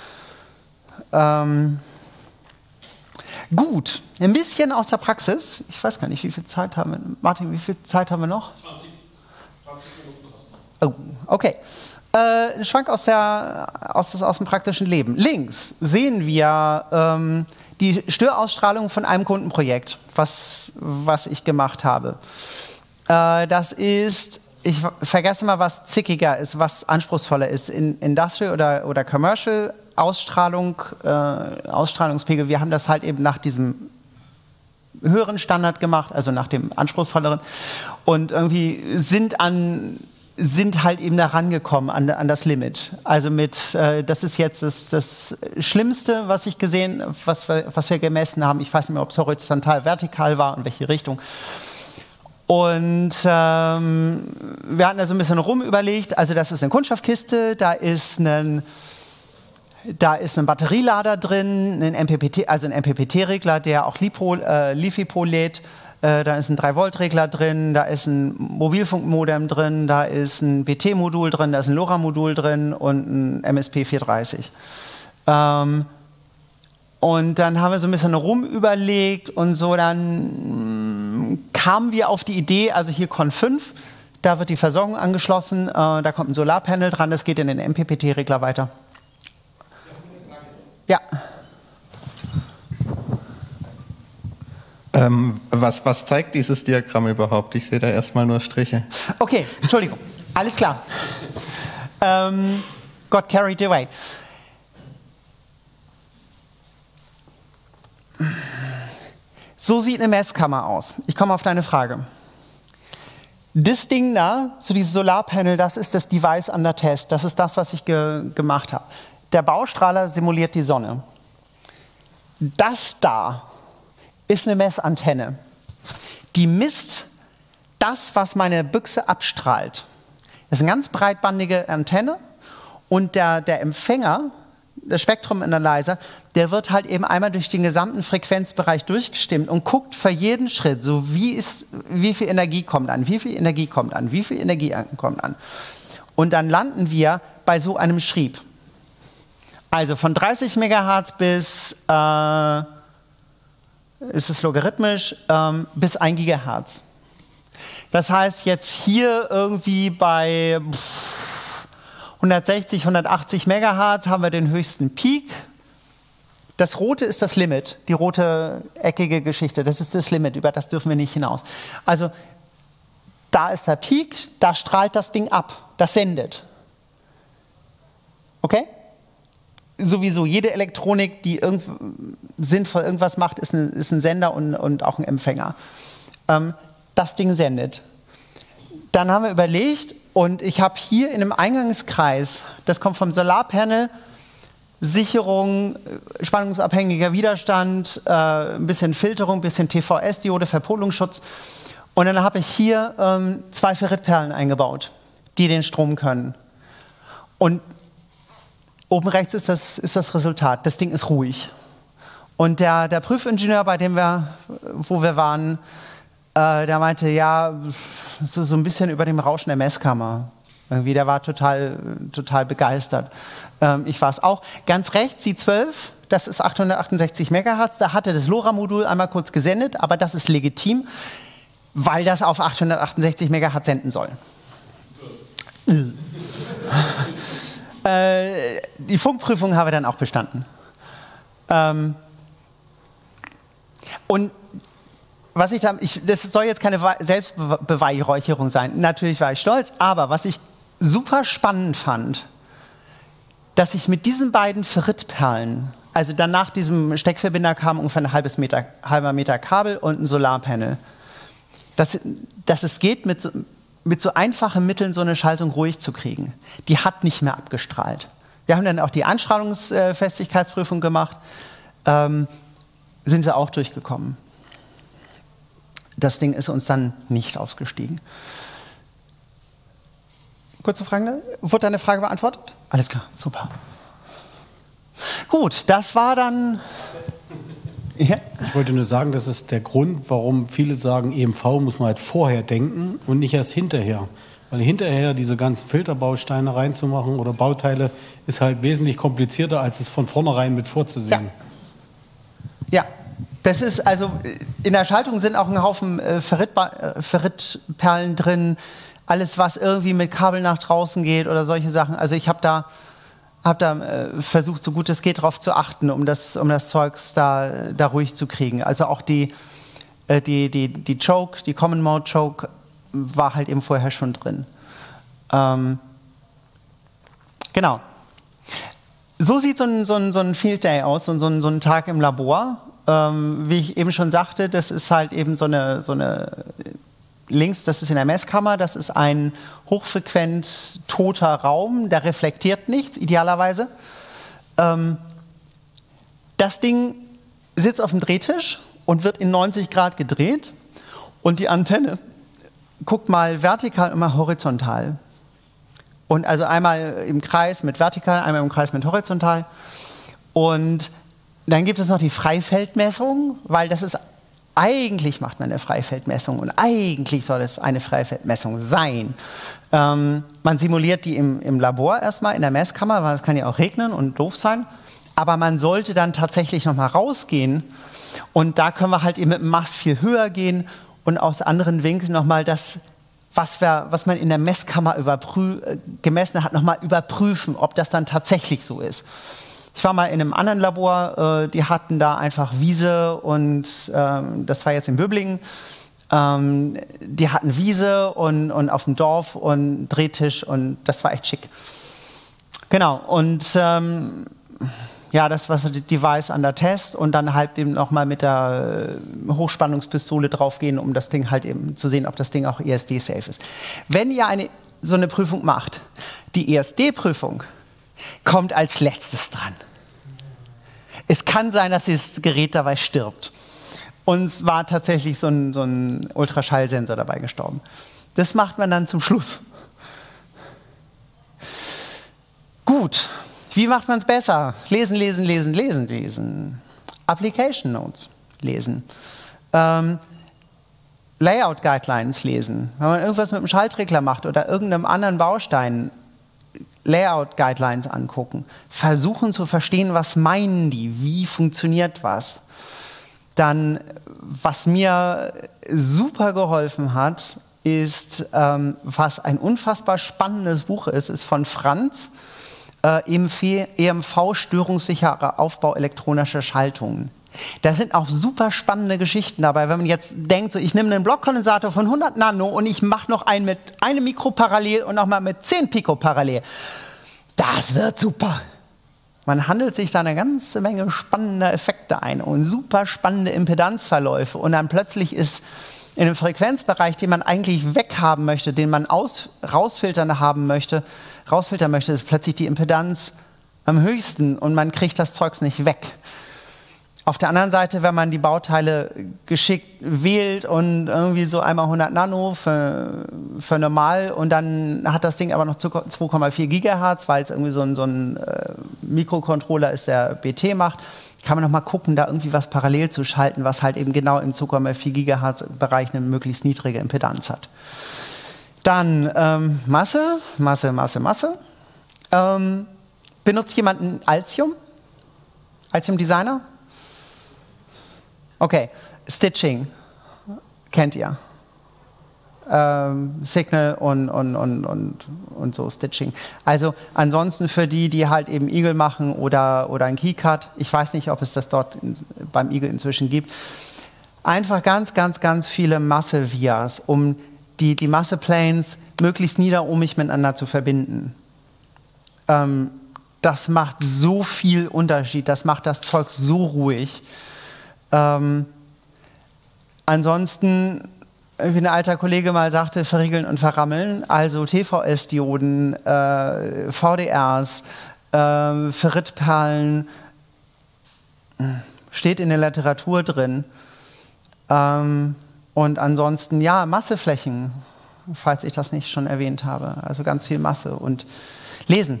Gut, ein bisschen aus der Praxis. Ich weiß gar nicht, wie viel Zeit haben wir. Martin, wie viel Zeit haben wir noch? 20 Minuten hast du noch. Oh, okay. Ein Schwank aus dem praktischen Leben. Links sehen wir die Störausstrahlung von einem Kundenprojekt, was ich gemacht habe. Das ist, ich vergesse mal, was zickiger ist, was anspruchsvoller ist. In Industrial oder Commercial Ausstrahlungspegel, wir haben das halt eben nach diesem höheren Standard gemacht, also nach dem anspruchsvolleren. Und irgendwie sind halt eben da rangekommen an das Limit. Also das ist jetzt das Schlimmste, was wir gemessen haben. Ich weiß nicht mehr, ob es horizontal, vertikal war und welche Richtung. Und wir hatten da so ein bisschen rumüberlegt. Also das ist eine Kunststoffkiste, da ist ein Batterielader drin, ein MPPT-Regler, der auch LiFePO lädt. Da ist ein 3-Volt-Regler drin, da ist ein Mobilfunkmodem drin, da ist ein BT-Modul drin, da ist ein LoRa-Modul drin und ein MSP430. Und dann haben wir so ein bisschen rumüberlegt und so, dann kamen wir auf die Idee, also hier Con 5, da wird die Versorgung angeschlossen, da kommt ein Solarpanel dran, das geht in den MPPT-Regler weiter. Ja. Was zeigt dieses Diagramm überhaupt? Ich sehe da erstmal nur Striche. Okay, Entschuldigung. Alles klar. Got carried away. So sieht eine Messkammer aus. Ich komme auf deine Frage. Das Ding da, so dieses Solarpanel, das ist das Device under Test. Das ist das, was ich gemacht habe. Der Baustrahler simuliert die Sonne. Das da ist eine Messantenne. Die misst das, was meine Büchse abstrahlt. Das ist eine ganz breitbandige Antenne und der Empfänger, der Spektrum-Analyzer, der wird halt eben einmal durch den gesamten Frequenzbereich durchgestimmt und guckt für jeden Schritt, so wie viel Energie kommt an, wie viel Energie kommt an, wie viel Energie kommt an. Und dann landen wir bei so einem Schrieb. Also von 30 MHz bis, ist es logarithmisch, bis 1 GHz. Das heißt, jetzt hier irgendwie bei 160, 180 MHz haben wir den höchsten Peak. Das Rote ist das Limit, die rote eckige Geschichte, das ist das Limit, über das dürfen wir nicht hinaus. Also da ist der Peak, da strahlt das Ding ab, das sendet. Okay? Sowieso, jede Elektronik, die sinnvoll irgendwas macht, ist ein Sender und auch ein Empfänger. Das Ding sendet. Dann haben wir überlegt, und ich habe hier in einem Eingangskreis, das kommt vom Solarpanel, Sicherung, spannungsabhängiger Widerstand, ein bisschen Filterung, ein bisschen TVS-Diode, Verpolungsschutz. Und dann habe ich hier 2 Ferritperlen eingebaut, die den Strom können. Und oben rechts ist das Resultat. Das Ding ist ruhig. Und der Prüfingenieur, wo wir waren, der meinte, ja, so ein bisschen über dem Rauschen der Messkammer. Irgendwie, der war total begeistert. Ich war es auch. Ganz rechts, die 12, das ist 868 MHz. Da hatte das LoRa-Modul einmal kurz gesendet, aber das ist legitim, weil das auf 868 MHz senden soll. Die Funkprüfung haben wir dann auch bestanden. Und was das soll jetzt keine Selbstbeweihräucherung sein. Natürlich war ich stolz, aber was ich super spannend fand, dass ich mit diesen beiden Ferritperlen, also dann nach diesem Steckverbinder kam ungefähr ein halber Meter Kabel und ein Solarpanel, dass es geht, mit so einfachen Mitteln so eine Schaltung ruhig zu kriegen. Die hat nicht mehr abgestrahlt. Wir haben dann auch die Anstrahlungsfestigkeitsprüfung gemacht, sind wir auch durchgekommen. Das Ding ist uns dann nicht ausgestiegen. Kurze Frage, wurde deine Frage beantwortet? Alles klar, super. Gut, das war dann... Ja. Ich wollte nur sagen, das ist der Grund, warum viele sagen, EMV muss man halt vorher denken und nicht erst hinterher. Weil hinterher diese ganzen Filterbausteine reinzumachen oder Bauteile ist halt wesentlich komplizierter, als es von vornherein mit vorzusehen. Ja. Das ist also, in der Schaltung sind auch ein Haufen Ferritperlen drin, alles was irgendwie mit Kabel nach draußen geht oder solche Sachen. Also ich habe da versucht, so gut es geht, darauf zu achten, um das Zeugs da ruhig zu kriegen. Also auch die Choke, die Common Mode Choke war halt eben vorher schon drin. Genau. So sieht so ein Field Day aus, so ein Tag im Labor. Wie ich eben schon sagte, das ist halt eben so eine links, das ist in der Messkammer, das ist ein hochfrequent toter Raum, der reflektiert nichts, idealerweise. Das Ding sitzt auf dem Drehtisch und wird in 90 Grad gedreht und die Antenne guckt mal vertikal und mal horizontal. Und also einmal im Kreis mit vertikal, einmal im Kreis mit horizontal. Und dann gibt es noch die Freifeldmessung, weil das ist, eigentlich macht man eine Freifeldmessung und eigentlich soll es eine Freifeldmessung sein. Man simuliert die im Labor erstmal in der Messkammer, weil es kann ja auch regnen und doof sein. Aber man sollte dann tatsächlich noch mal rausgehen und da können wir halt eben mit dem Mast viel höher gehen und aus anderen Winkeln noch mal das, was man in der Messkammer gemessen hat, noch mal überprüfen, ob das dann tatsächlich so ist. Ich war mal in einem anderen Labor, die hatten da einfach Wiese und das war jetzt in Böblingen. Die hatten Wiese und auf dem Dorf und Drehtisch und das war echt schick. Genau, und ja, das war so die Device an der Test und dann halt eben nochmal mit der Hochspannungspistole draufgehen, um das Ding halt eben zu sehen, ob das Ding auch ESD-safe ist. Wenn ihr so eine Prüfung macht, die ESD-Prüfung kommt als letztes dran. Es kann sein, dass das Gerät dabei stirbt. Und es war tatsächlich so ein Ultraschallsensor dabei gestorben. Das macht man dann zum Schluss. Gut, wie macht man es besser? Lesen, lesen, lesen, lesen, lesen. Application Notes lesen. Layout Guidelines lesen. Wenn man irgendwas mit einem Schaltregler macht oder irgendeinem anderen Baustein, Layout Guidelines angucken. Versuchen zu verstehen, was meinen die, wie funktioniert was. Dann, was mir super geholfen hat, ist, was ein unfassbar spannendes Buch ist von Franz, EMV störungssicherer Aufbau elektronischer Schaltungen. Da sind auch super spannende Geschichten dabei, wenn man jetzt denkt, so, ich nehme einen Blockkondensator von 100 Nano und ich mache noch einen mit einem Mikro parallel und nochmal mit 10 Pico parallel. Das wird super. Man handelt sich da eine ganze Menge spannender Effekte ein und super spannende Impedanzverläufe und dann plötzlich ist in einem Frequenzbereich, den man eigentlich weghaben möchte, den man rausfiltern möchte, ist plötzlich die Impedanz am höchsten und man kriegt das Zeugs nicht weg. Auf der anderen Seite, wenn man die Bauteile geschickt wählt und irgendwie so einmal 100 Nano für normal und dann hat das Ding aber noch 2,4 Gigahertz, weil es irgendwie so ein Mikrocontroller ist, der BT macht, kann man noch mal gucken, da irgendwie was parallel zu schalten, was halt eben genau im 2,4 Gigahertz Bereich eine möglichst niedrige Impedanz hat. Dann Masse. Benutzt jemand ein Altium? Altium Designer? Okay, Stitching kennt ihr. Signal und so Stitching. Also ansonsten für die halt eben Eagle machen oder ein Keycut. Ich weiß nicht, ob es das dort beim Eagle inzwischen gibt. Einfach ganz viele Masse-Vias, um die Masse-Planes möglichst niederohmig miteinander zu verbinden. Das macht so viel Unterschied, das macht das Zeug so ruhig. Ansonsten, wie ein alter Kollege mal sagte, verriegeln und verrammeln, also TVS-Dioden, VDRs, Ferritperlen, steht in der Literatur drin. Und ansonsten, ja, Masseflächen, falls ich das nicht schon erwähnt habe, also ganz viel Masse und lesen.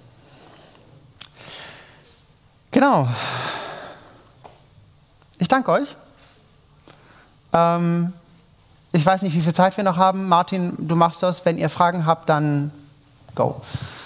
Genau. Ich danke euch. Ich weiß nicht, wie viel Zeit wir noch haben. Martin, du machst das. Wenn ihr Fragen habt, dann go.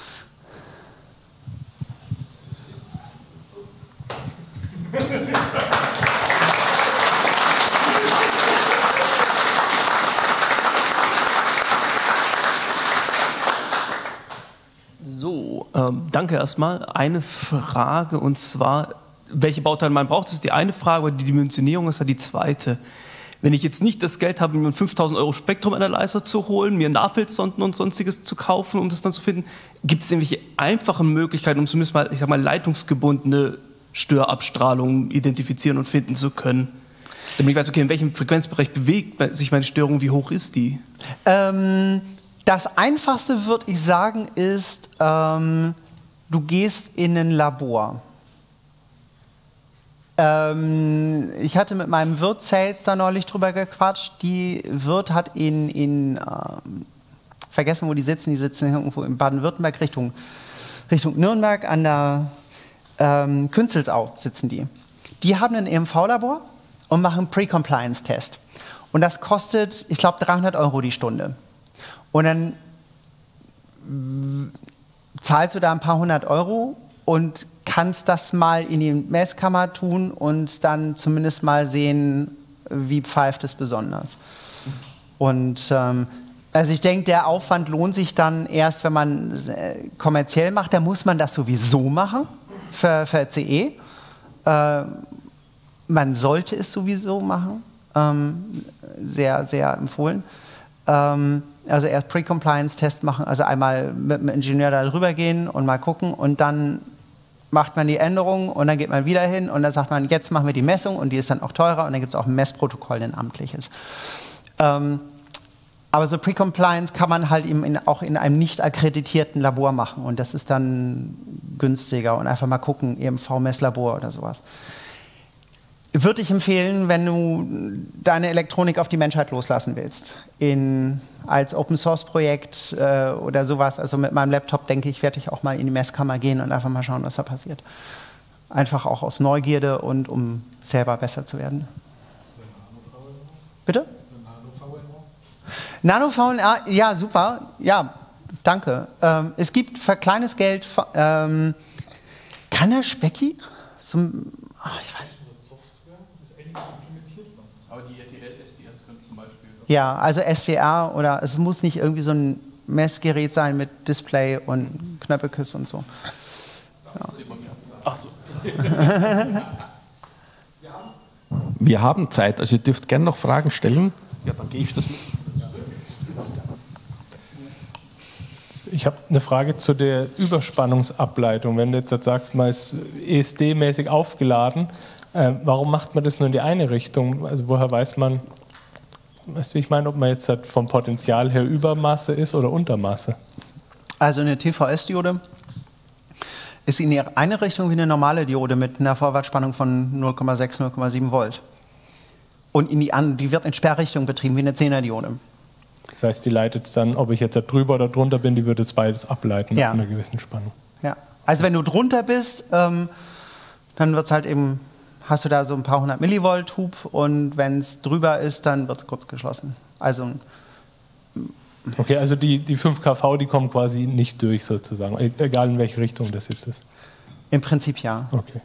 So, danke erstmal. Eine Frage und zwar, welche Bauteile man braucht, ist die eine Frage, aber die Dimensionierung ist ja die zweite. Wenn ich jetzt nicht das Geld habe, mir einen 5.000 € Spektrum-Analyzer zu holen, mir Nahfeldsonden und sonstiges zu kaufen, um das dann zu finden, gibt es irgendwelche einfachen Möglichkeiten, um zumindest mal, ich sag mal, leitungsgebundene Störabstrahlung identifizieren und finden zu können? Damit ich weiß, okay, in welchem Frequenzbereich bewegt sich meine Störung, wie hoch ist die? Das Einfachste, würde ich sagen, ist, du gehst in ein Labor. Ich hatte mit meinem Wirt Sales da neulich drüber gequatscht. Die Wirt hat vergessen, wo die sitzen irgendwo in Baden-Württemberg Richtung Nürnberg an der Künzelsau sitzen die. Die haben ein EMV-Labor und machen einen Pre-Compliance-Test. Und das kostet, ich glaube, 300 € die Stunde. Und dann zahlst du da ein paar 100 € und kannst das mal in die Messkammer tun und dann zumindest mal sehen, wie pfeift es besonders. Und also ich denke, der Aufwand lohnt sich dann erst, wenn man kommerziell macht. Da muss man das sowieso machen für CE. Man sollte es sowieso machen. Sehr, sehr empfohlen. Also erst Pre-Compliance-Test machen, also einmal mit dem Ingenieur da drüber gehen und mal gucken und dann macht man die Änderung und dann geht man wieder hin und dann sagt man, jetzt machen wir die Messung und die ist dann auch teurer und dann gibt es auch ein Messprotokoll, ein amtliches. Aber so Pre-Compliance kann man halt eben auch in einem nicht akkreditierten Labor machen und das ist dann günstiger und einfach mal gucken, EMV-Messlabor oder sowas. würde ich empfehlen, wenn du deine Elektronik auf die Menschheit loslassen willst. Als Open-Source-Projekt oder sowas. Also mit meinem Laptop, denke ich, werde ich auch mal in die Messkammer gehen und einfach mal schauen, was da passiert. Einfach auch aus Neugierde und um selber besser zu werden. Bitte? Nano-VNA, ja, super. Ja, danke. Es gibt für kleines Geld, kann der Specki? Ich weiß. Aber die RTL-SDS können zum Beispiel. Ja, also SDR oder es muss nicht irgendwie so ein Messgerät sein mit Display und Knöppelküsse und so. Ja. Ach so. Wir haben Zeit, also ihr dürft gerne noch Fragen stellen. Ja, dann gehe ich das mit. Ich habe eine Frage zu der Überspannungsableitung. Wenn du jetzt sagst, man ist ESD-mäßig aufgeladen, warum macht man das nur in die eine Richtung? Also woher weiß man, weißt du, wie ich meine, ob man jetzt vom Potenzial her Übermasse ist oder Untermasse? Also eine TVS-Diode ist in die eine Richtung wie eine normale Diode mit einer Vorwärtsspannung von 0,6, 0,7 Volt. Und in die andere, die wird in Sperrrichtung betrieben wie eine 10er-Diode. Das heißt, die leitet dann, ob ich jetzt da drüber oder drunter bin, die würde es beides ableiten ja. mit einer gewissen Spannung. Ja. Also wenn du drunter bist, dann wird's halt eben, hast du da so ein paar 100 Millivolt Hub und wenn es drüber ist, dann wird es kurz geschlossen. Also okay, also die 5 kV, die kommen quasi nicht durch sozusagen, egal in welche Richtung das jetzt ist. Im Prinzip ja. Okay.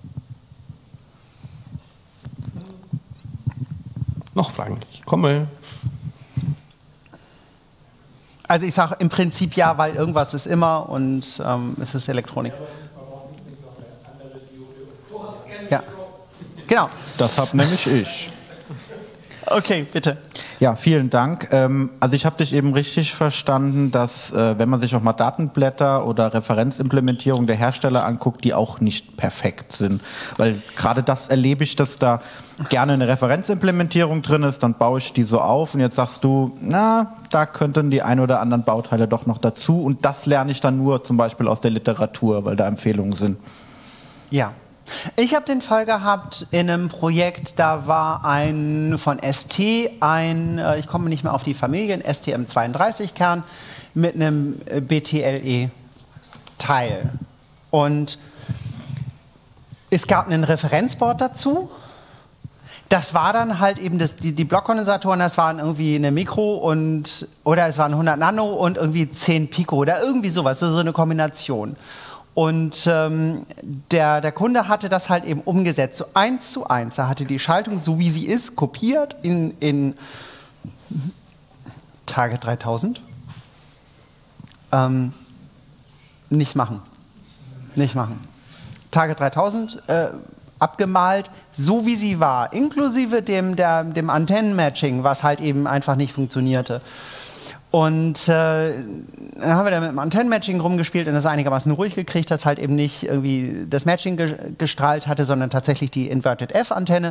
Noch Fragen? Ich komme. Also ich sage im Prinzip ja, weil irgendwas ist immer und es ist Elektronik. Ja, genau. Das habe nämlich ich. Okay, bitte. Ja, vielen Dank. Also ich habe dich eben richtig verstanden, dass wenn man sich auch mal Datenblätter oder Referenzimplementierung der Hersteller anguckt, die auch nicht perfekt sind. Weil gerade das erlebe ich, dass da gerne eine Referenzimplementierung drin ist, dann baue ich die so auf und jetzt sagst du, na, da könnten die ein oder anderen Bauteile doch noch dazu und das lerne ich dann nur zum Beispiel aus der Literatur, weil da Empfehlungen sind. Ja. Ich habe den Fall gehabt in einem Projekt, da war ein von ST, ich komme nicht mehr auf die Familie, ein STM32-Kern mit einem BTLE-Teil. Und es gab einen Referenzboard dazu. Das war dann halt eben die Blockkondensatoren, das waren irgendwie eine Mikro oder es waren 100 Nano und irgendwie 10 Pico oder irgendwie sowas, so eine Kombination. Und der Kunde hatte das halt eben umgesetzt, so 1:1. Er hatte die Schaltung, so wie sie ist, kopiert in Target 3000. Nicht machen. Target 3000 abgemalt, so wie sie war, inklusive dem Antennenmatching, was halt eben einfach nicht funktionierte. Und dann haben wir da mit dem Antennenmatching rumgespielt und das einigermaßen ruhig gekriegt, dass halt eben nicht irgendwie das Matching gestrahlt hatte, sondern tatsächlich die Inverted F-Antenne.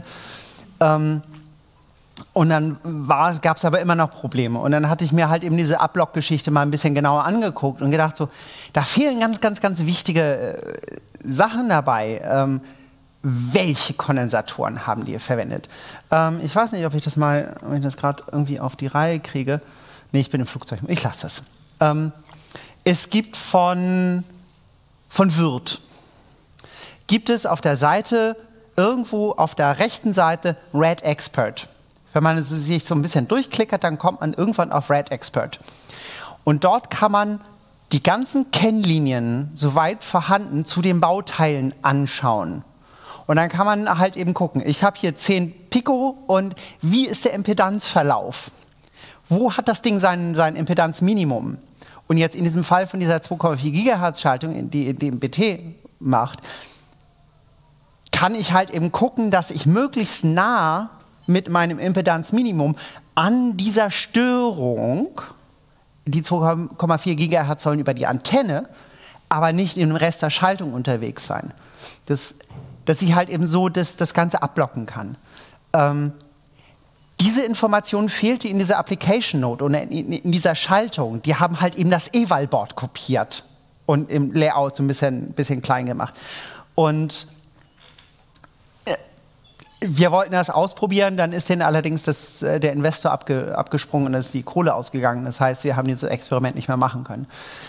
Und dann gab es aber immer noch Probleme. Und dann hatte ich mir halt eben diese Abblock-Geschichte mal ein bisschen genauer angeguckt und gedacht, so, da fehlen ganz wichtige Sachen dabei. Welche Kondensatoren haben die verwendet? Ich weiß nicht, ob ich das gerade irgendwie auf die Reihe kriege. Nee, ich bin im Flugzeug. Ich lasse das. Es gibt von Würth, gibt es auf der Seite, irgendwo auf der rechten Seite, Red Expert. Wenn man sich so ein bisschen durchklickert, dann kommt man irgendwann auf Red Expert. Und dort kann man die ganzen Kennlinien, soweit vorhanden, zu den Bauteilen anschauen. Und dann kann man halt eben gucken, ich habe hier 10 Pico und wie ist der Impedanzverlauf? Wo hat das Ding sein Impedanzminimum? Und jetzt in diesem Fall von dieser 2,4 GHz Schaltung, die im BT macht, kann ich halt eben gucken, dass ich möglichst nah mit meinem Impedanzminimum an dieser Störung, die 2,4 GHz sollen über die Antenne, aber nicht im Rest der Schaltung unterwegs sein. Dass ich halt eben so das Ganze abblocken kann. Diese Information fehlte in dieser Application Note und in dieser Schaltung. Die haben halt eben das Eval-Board kopiert und im Layout so ein bisschen klein gemacht. Und Wir wollten das ausprobieren, dann ist denen allerdings der Investor abgesprungen und ist die Kohle ausgegangen. Das heißt, wir haben dieses Experiment nicht mehr machen können.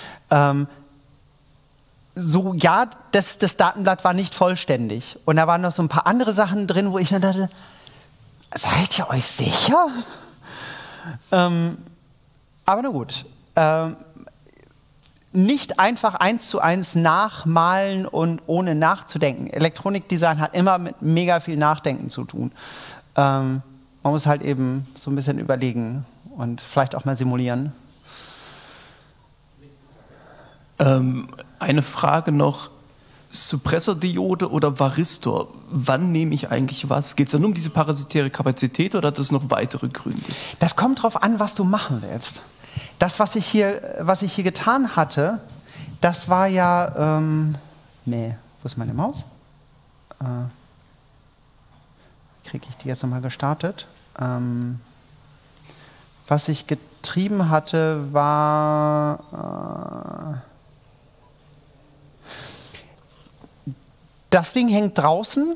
Das Datenblatt war nicht vollständig. Und da waren noch so ein paar andere Sachen drin, wo ich dann dachte, seid ihr euch sicher? Aber na gut. Nicht einfach 1:1 nachmalen und ohne nachzudenken. Elektronikdesign hat immer mit mega viel Nachdenken zu tun. Man muss halt eben so ein bisschen überlegen und vielleicht auch mal simulieren. Eine Frage noch. Suppressordiode oder Varistor? Wann nehme ich eigentlich was? Geht es dann um diese parasitäre Kapazität oder hat das noch weitere Gründe? Das kommt drauf an, was du machen willst. Das, was ich hier getan hatte, das war ja, wo ist meine Maus? Kriege ich die jetzt nochmal gestartet? Was ich getrieben hatte, war, das Ding hängt draußen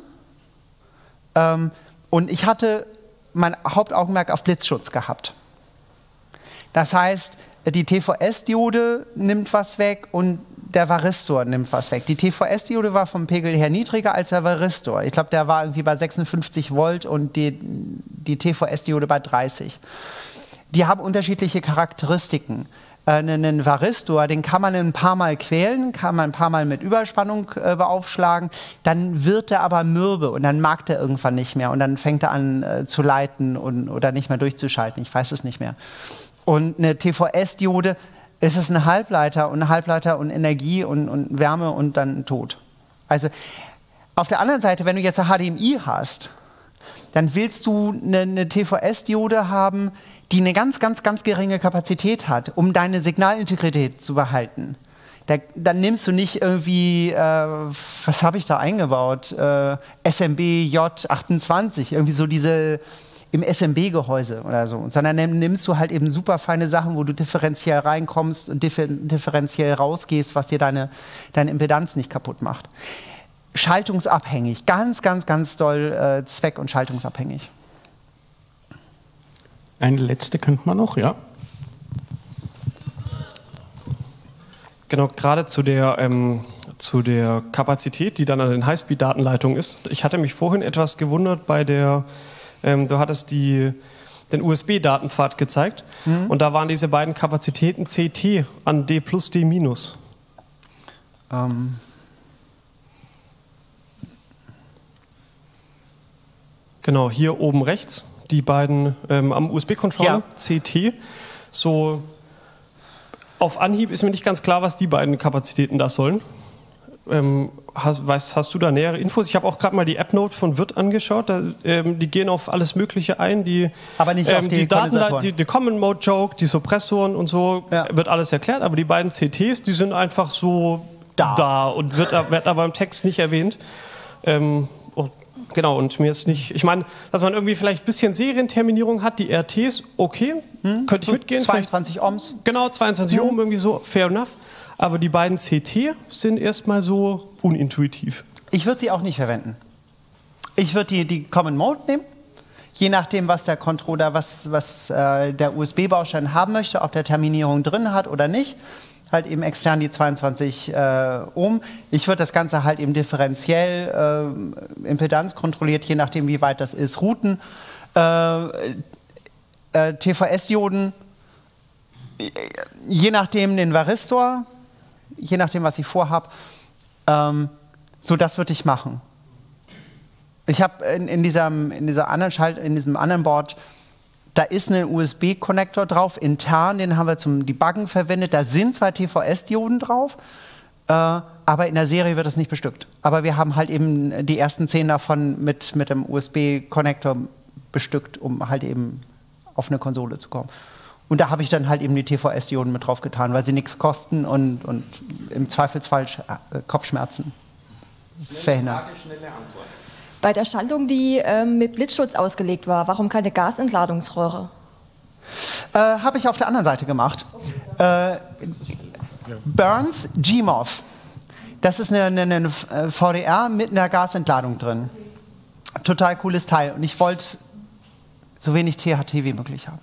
und ich hatte mein Hauptaugenmerk auf Blitzschutz gehabt. Das heißt, die TVS-Diode nimmt was weg und der Varistor nimmt was weg. Die TVS-Diode war vom Pegel her niedriger als der Varistor. Ich glaube, der war irgendwie bei 56 Volt und die TVS-Diode bei 30. Die haben unterschiedliche Charakteristiken. Einen Varistor, den kann man ein paar Mal quälen, kann man ein paar Mal mit Überspannung beaufschlagen, dann wird er aber mürbe und dann mag der irgendwann nicht mehr und dann fängt er an zu leiten oder nicht mehr durchzuschalten, ich weiß es nicht mehr. Und eine TVS-Diode ist es ein Halbleiter und Energie und Wärme und dann tot. Also auf der anderen Seite, wenn du jetzt eine HDMI hast, dann willst du eine TVS-Diode haben, die eine ganz, ganz, ganz geringe Kapazität hat, um deine Signalintegrität zu behalten. Dann nimmst du nicht irgendwie, was habe ich da eingebaut, SMB J28, irgendwie so diese im SMB-Gehäuse oder so, sondern nimmst du halt eben super feine Sachen, wo du differenziell reinkommst und differenziell rausgehst, was dir deine Impedanz nicht kaputt macht. Schaltungsabhängig, ganz, ganz, ganz doll zweck- und schaltungsabhängig. Eine letzte könnte man noch, ja. Genau, gerade zu der Kapazität, die dann an den Highspeed-Datenleitungen ist. Ich hatte mich vorhin etwas gewundert bei der, du hattest den USB-Datenpfad gezeigt und da waren diese beiden Kapazitäten CT an D plus D minus. Genau, hier oben rechts, die beiden am USB-Controller, ja. CT. So auf Anhieb ist mir nicht ganz klar, was die beiden Kapazitäten da sollen. Hast du da nähere Infos? Ich habe auch gerade mal die App-Note von Wirt angeschaut. Die gehen auf alles Mögliche ein. Aber nicht auf die Daten, die Common-Mode-Joke, die Suppressoren und so, ja. Wird alles erklärt. Aber die beiden CTs, die sind einfach so da und wird aber im Text nicht erwähnt. Genau, und mir ist nicht, ich meine, dass man irgendwie vielleicht ein bisschen Serienterminierung hat, die RTs, okay, könnte ich mitgehen. 22 Ohms. Genau, 22 Ohm, irgendwie so, fair enough. Aber die beiden CT sind erstmal so unintuitiv. Ich würde sie auch nicht verwenden. Ich würde die Common Mode nehmen, je nachdem, was der Controller, was der USB-Baustein haben möchte, ob der Terminierung drin hat oder nicht. Halt eben extern die 22 Ohm. Ich würde das Ganze halt eben differenziell, Impedanz kontrolliert, je nachdem wie weit das ist, routen. TVS-Dioden, je nachdem den Varistor, je nachdem was ich vorhab. So, das würde ich machen. Ich habe in diesem anderen Board, da ist ein USB-Konnektor drauf, intern, den haben wir zum Debuggen verwendet. Da sind zwar TVS-Dioden drauf, aber in der Serie wird das nicht bestückt. Aber wir haben halt eben die ersten 10 davon mit dem USB-Konnektor bestückt, um halt eben auf eine Konsole zu kommen. Und da habe ich dann halt eben die TVS-Dioden mit drauf getan, weil sie nichts kosten und im Zweifelsfall Kopfschmerzen verhindern. Frage, schnelle Antwort. Bei der Schaltung, die mit Blitzschutz ausgelegt war, warum keine Gasentladungsröhre? Habe ich auf der anderen Seite gemacht. Burns GMOV. Das ist eine VDR mit einer Gasentladung drin. Total cooles Teil. Und ich wollte so wenig THT wie möglich haben.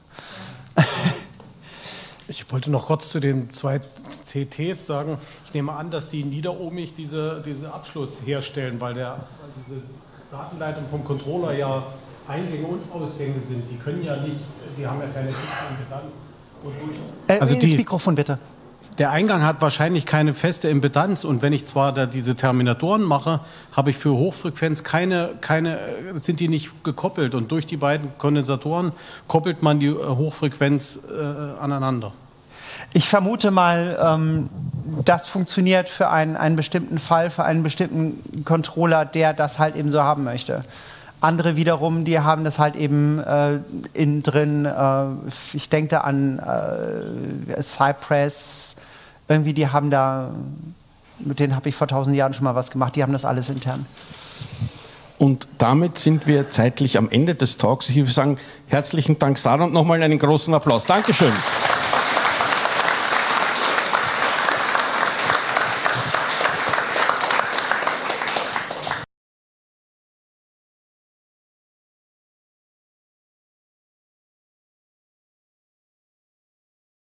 Ich wollte noch kurz zu den 2 CTs sagen, ich nehme an, dass die niederohmig diesen Abschluss herstellen, weil diese Datenleitung vom Controller ja Eingänge und Ausgänge sind. Die können ja nicht, die haben ja keine fixe Impedanz. Also ins Mikrofon bitte. Der Eingang hat wahrscheinlich keine feste Impedanz und wenn ich zwar diese Terminatoren mache, habe ich für Hochfrequenz sind die nicht gekoppelt und durch die beiden Kondensatoren koppelt man die Hochfrequenz aneinander. Ich vermute mal, das funktioniert für einen bestimmten Fall, für einen bestimmten Controller, der das halt eben so haben möchte. Andere wiederum, die haben das halt eben innen drin, ich denke da an Cypress, irgendwie die haben da, mit denen habe ich vor 1000 Jahren schon mal was gemacht, die haben das alles intern. Und damit sind wir zeitlich am Ende des Talks. Ich würde sagen, herzlichen Dank, Sarah, und nochmal einen großen Applaus. Dankeschön.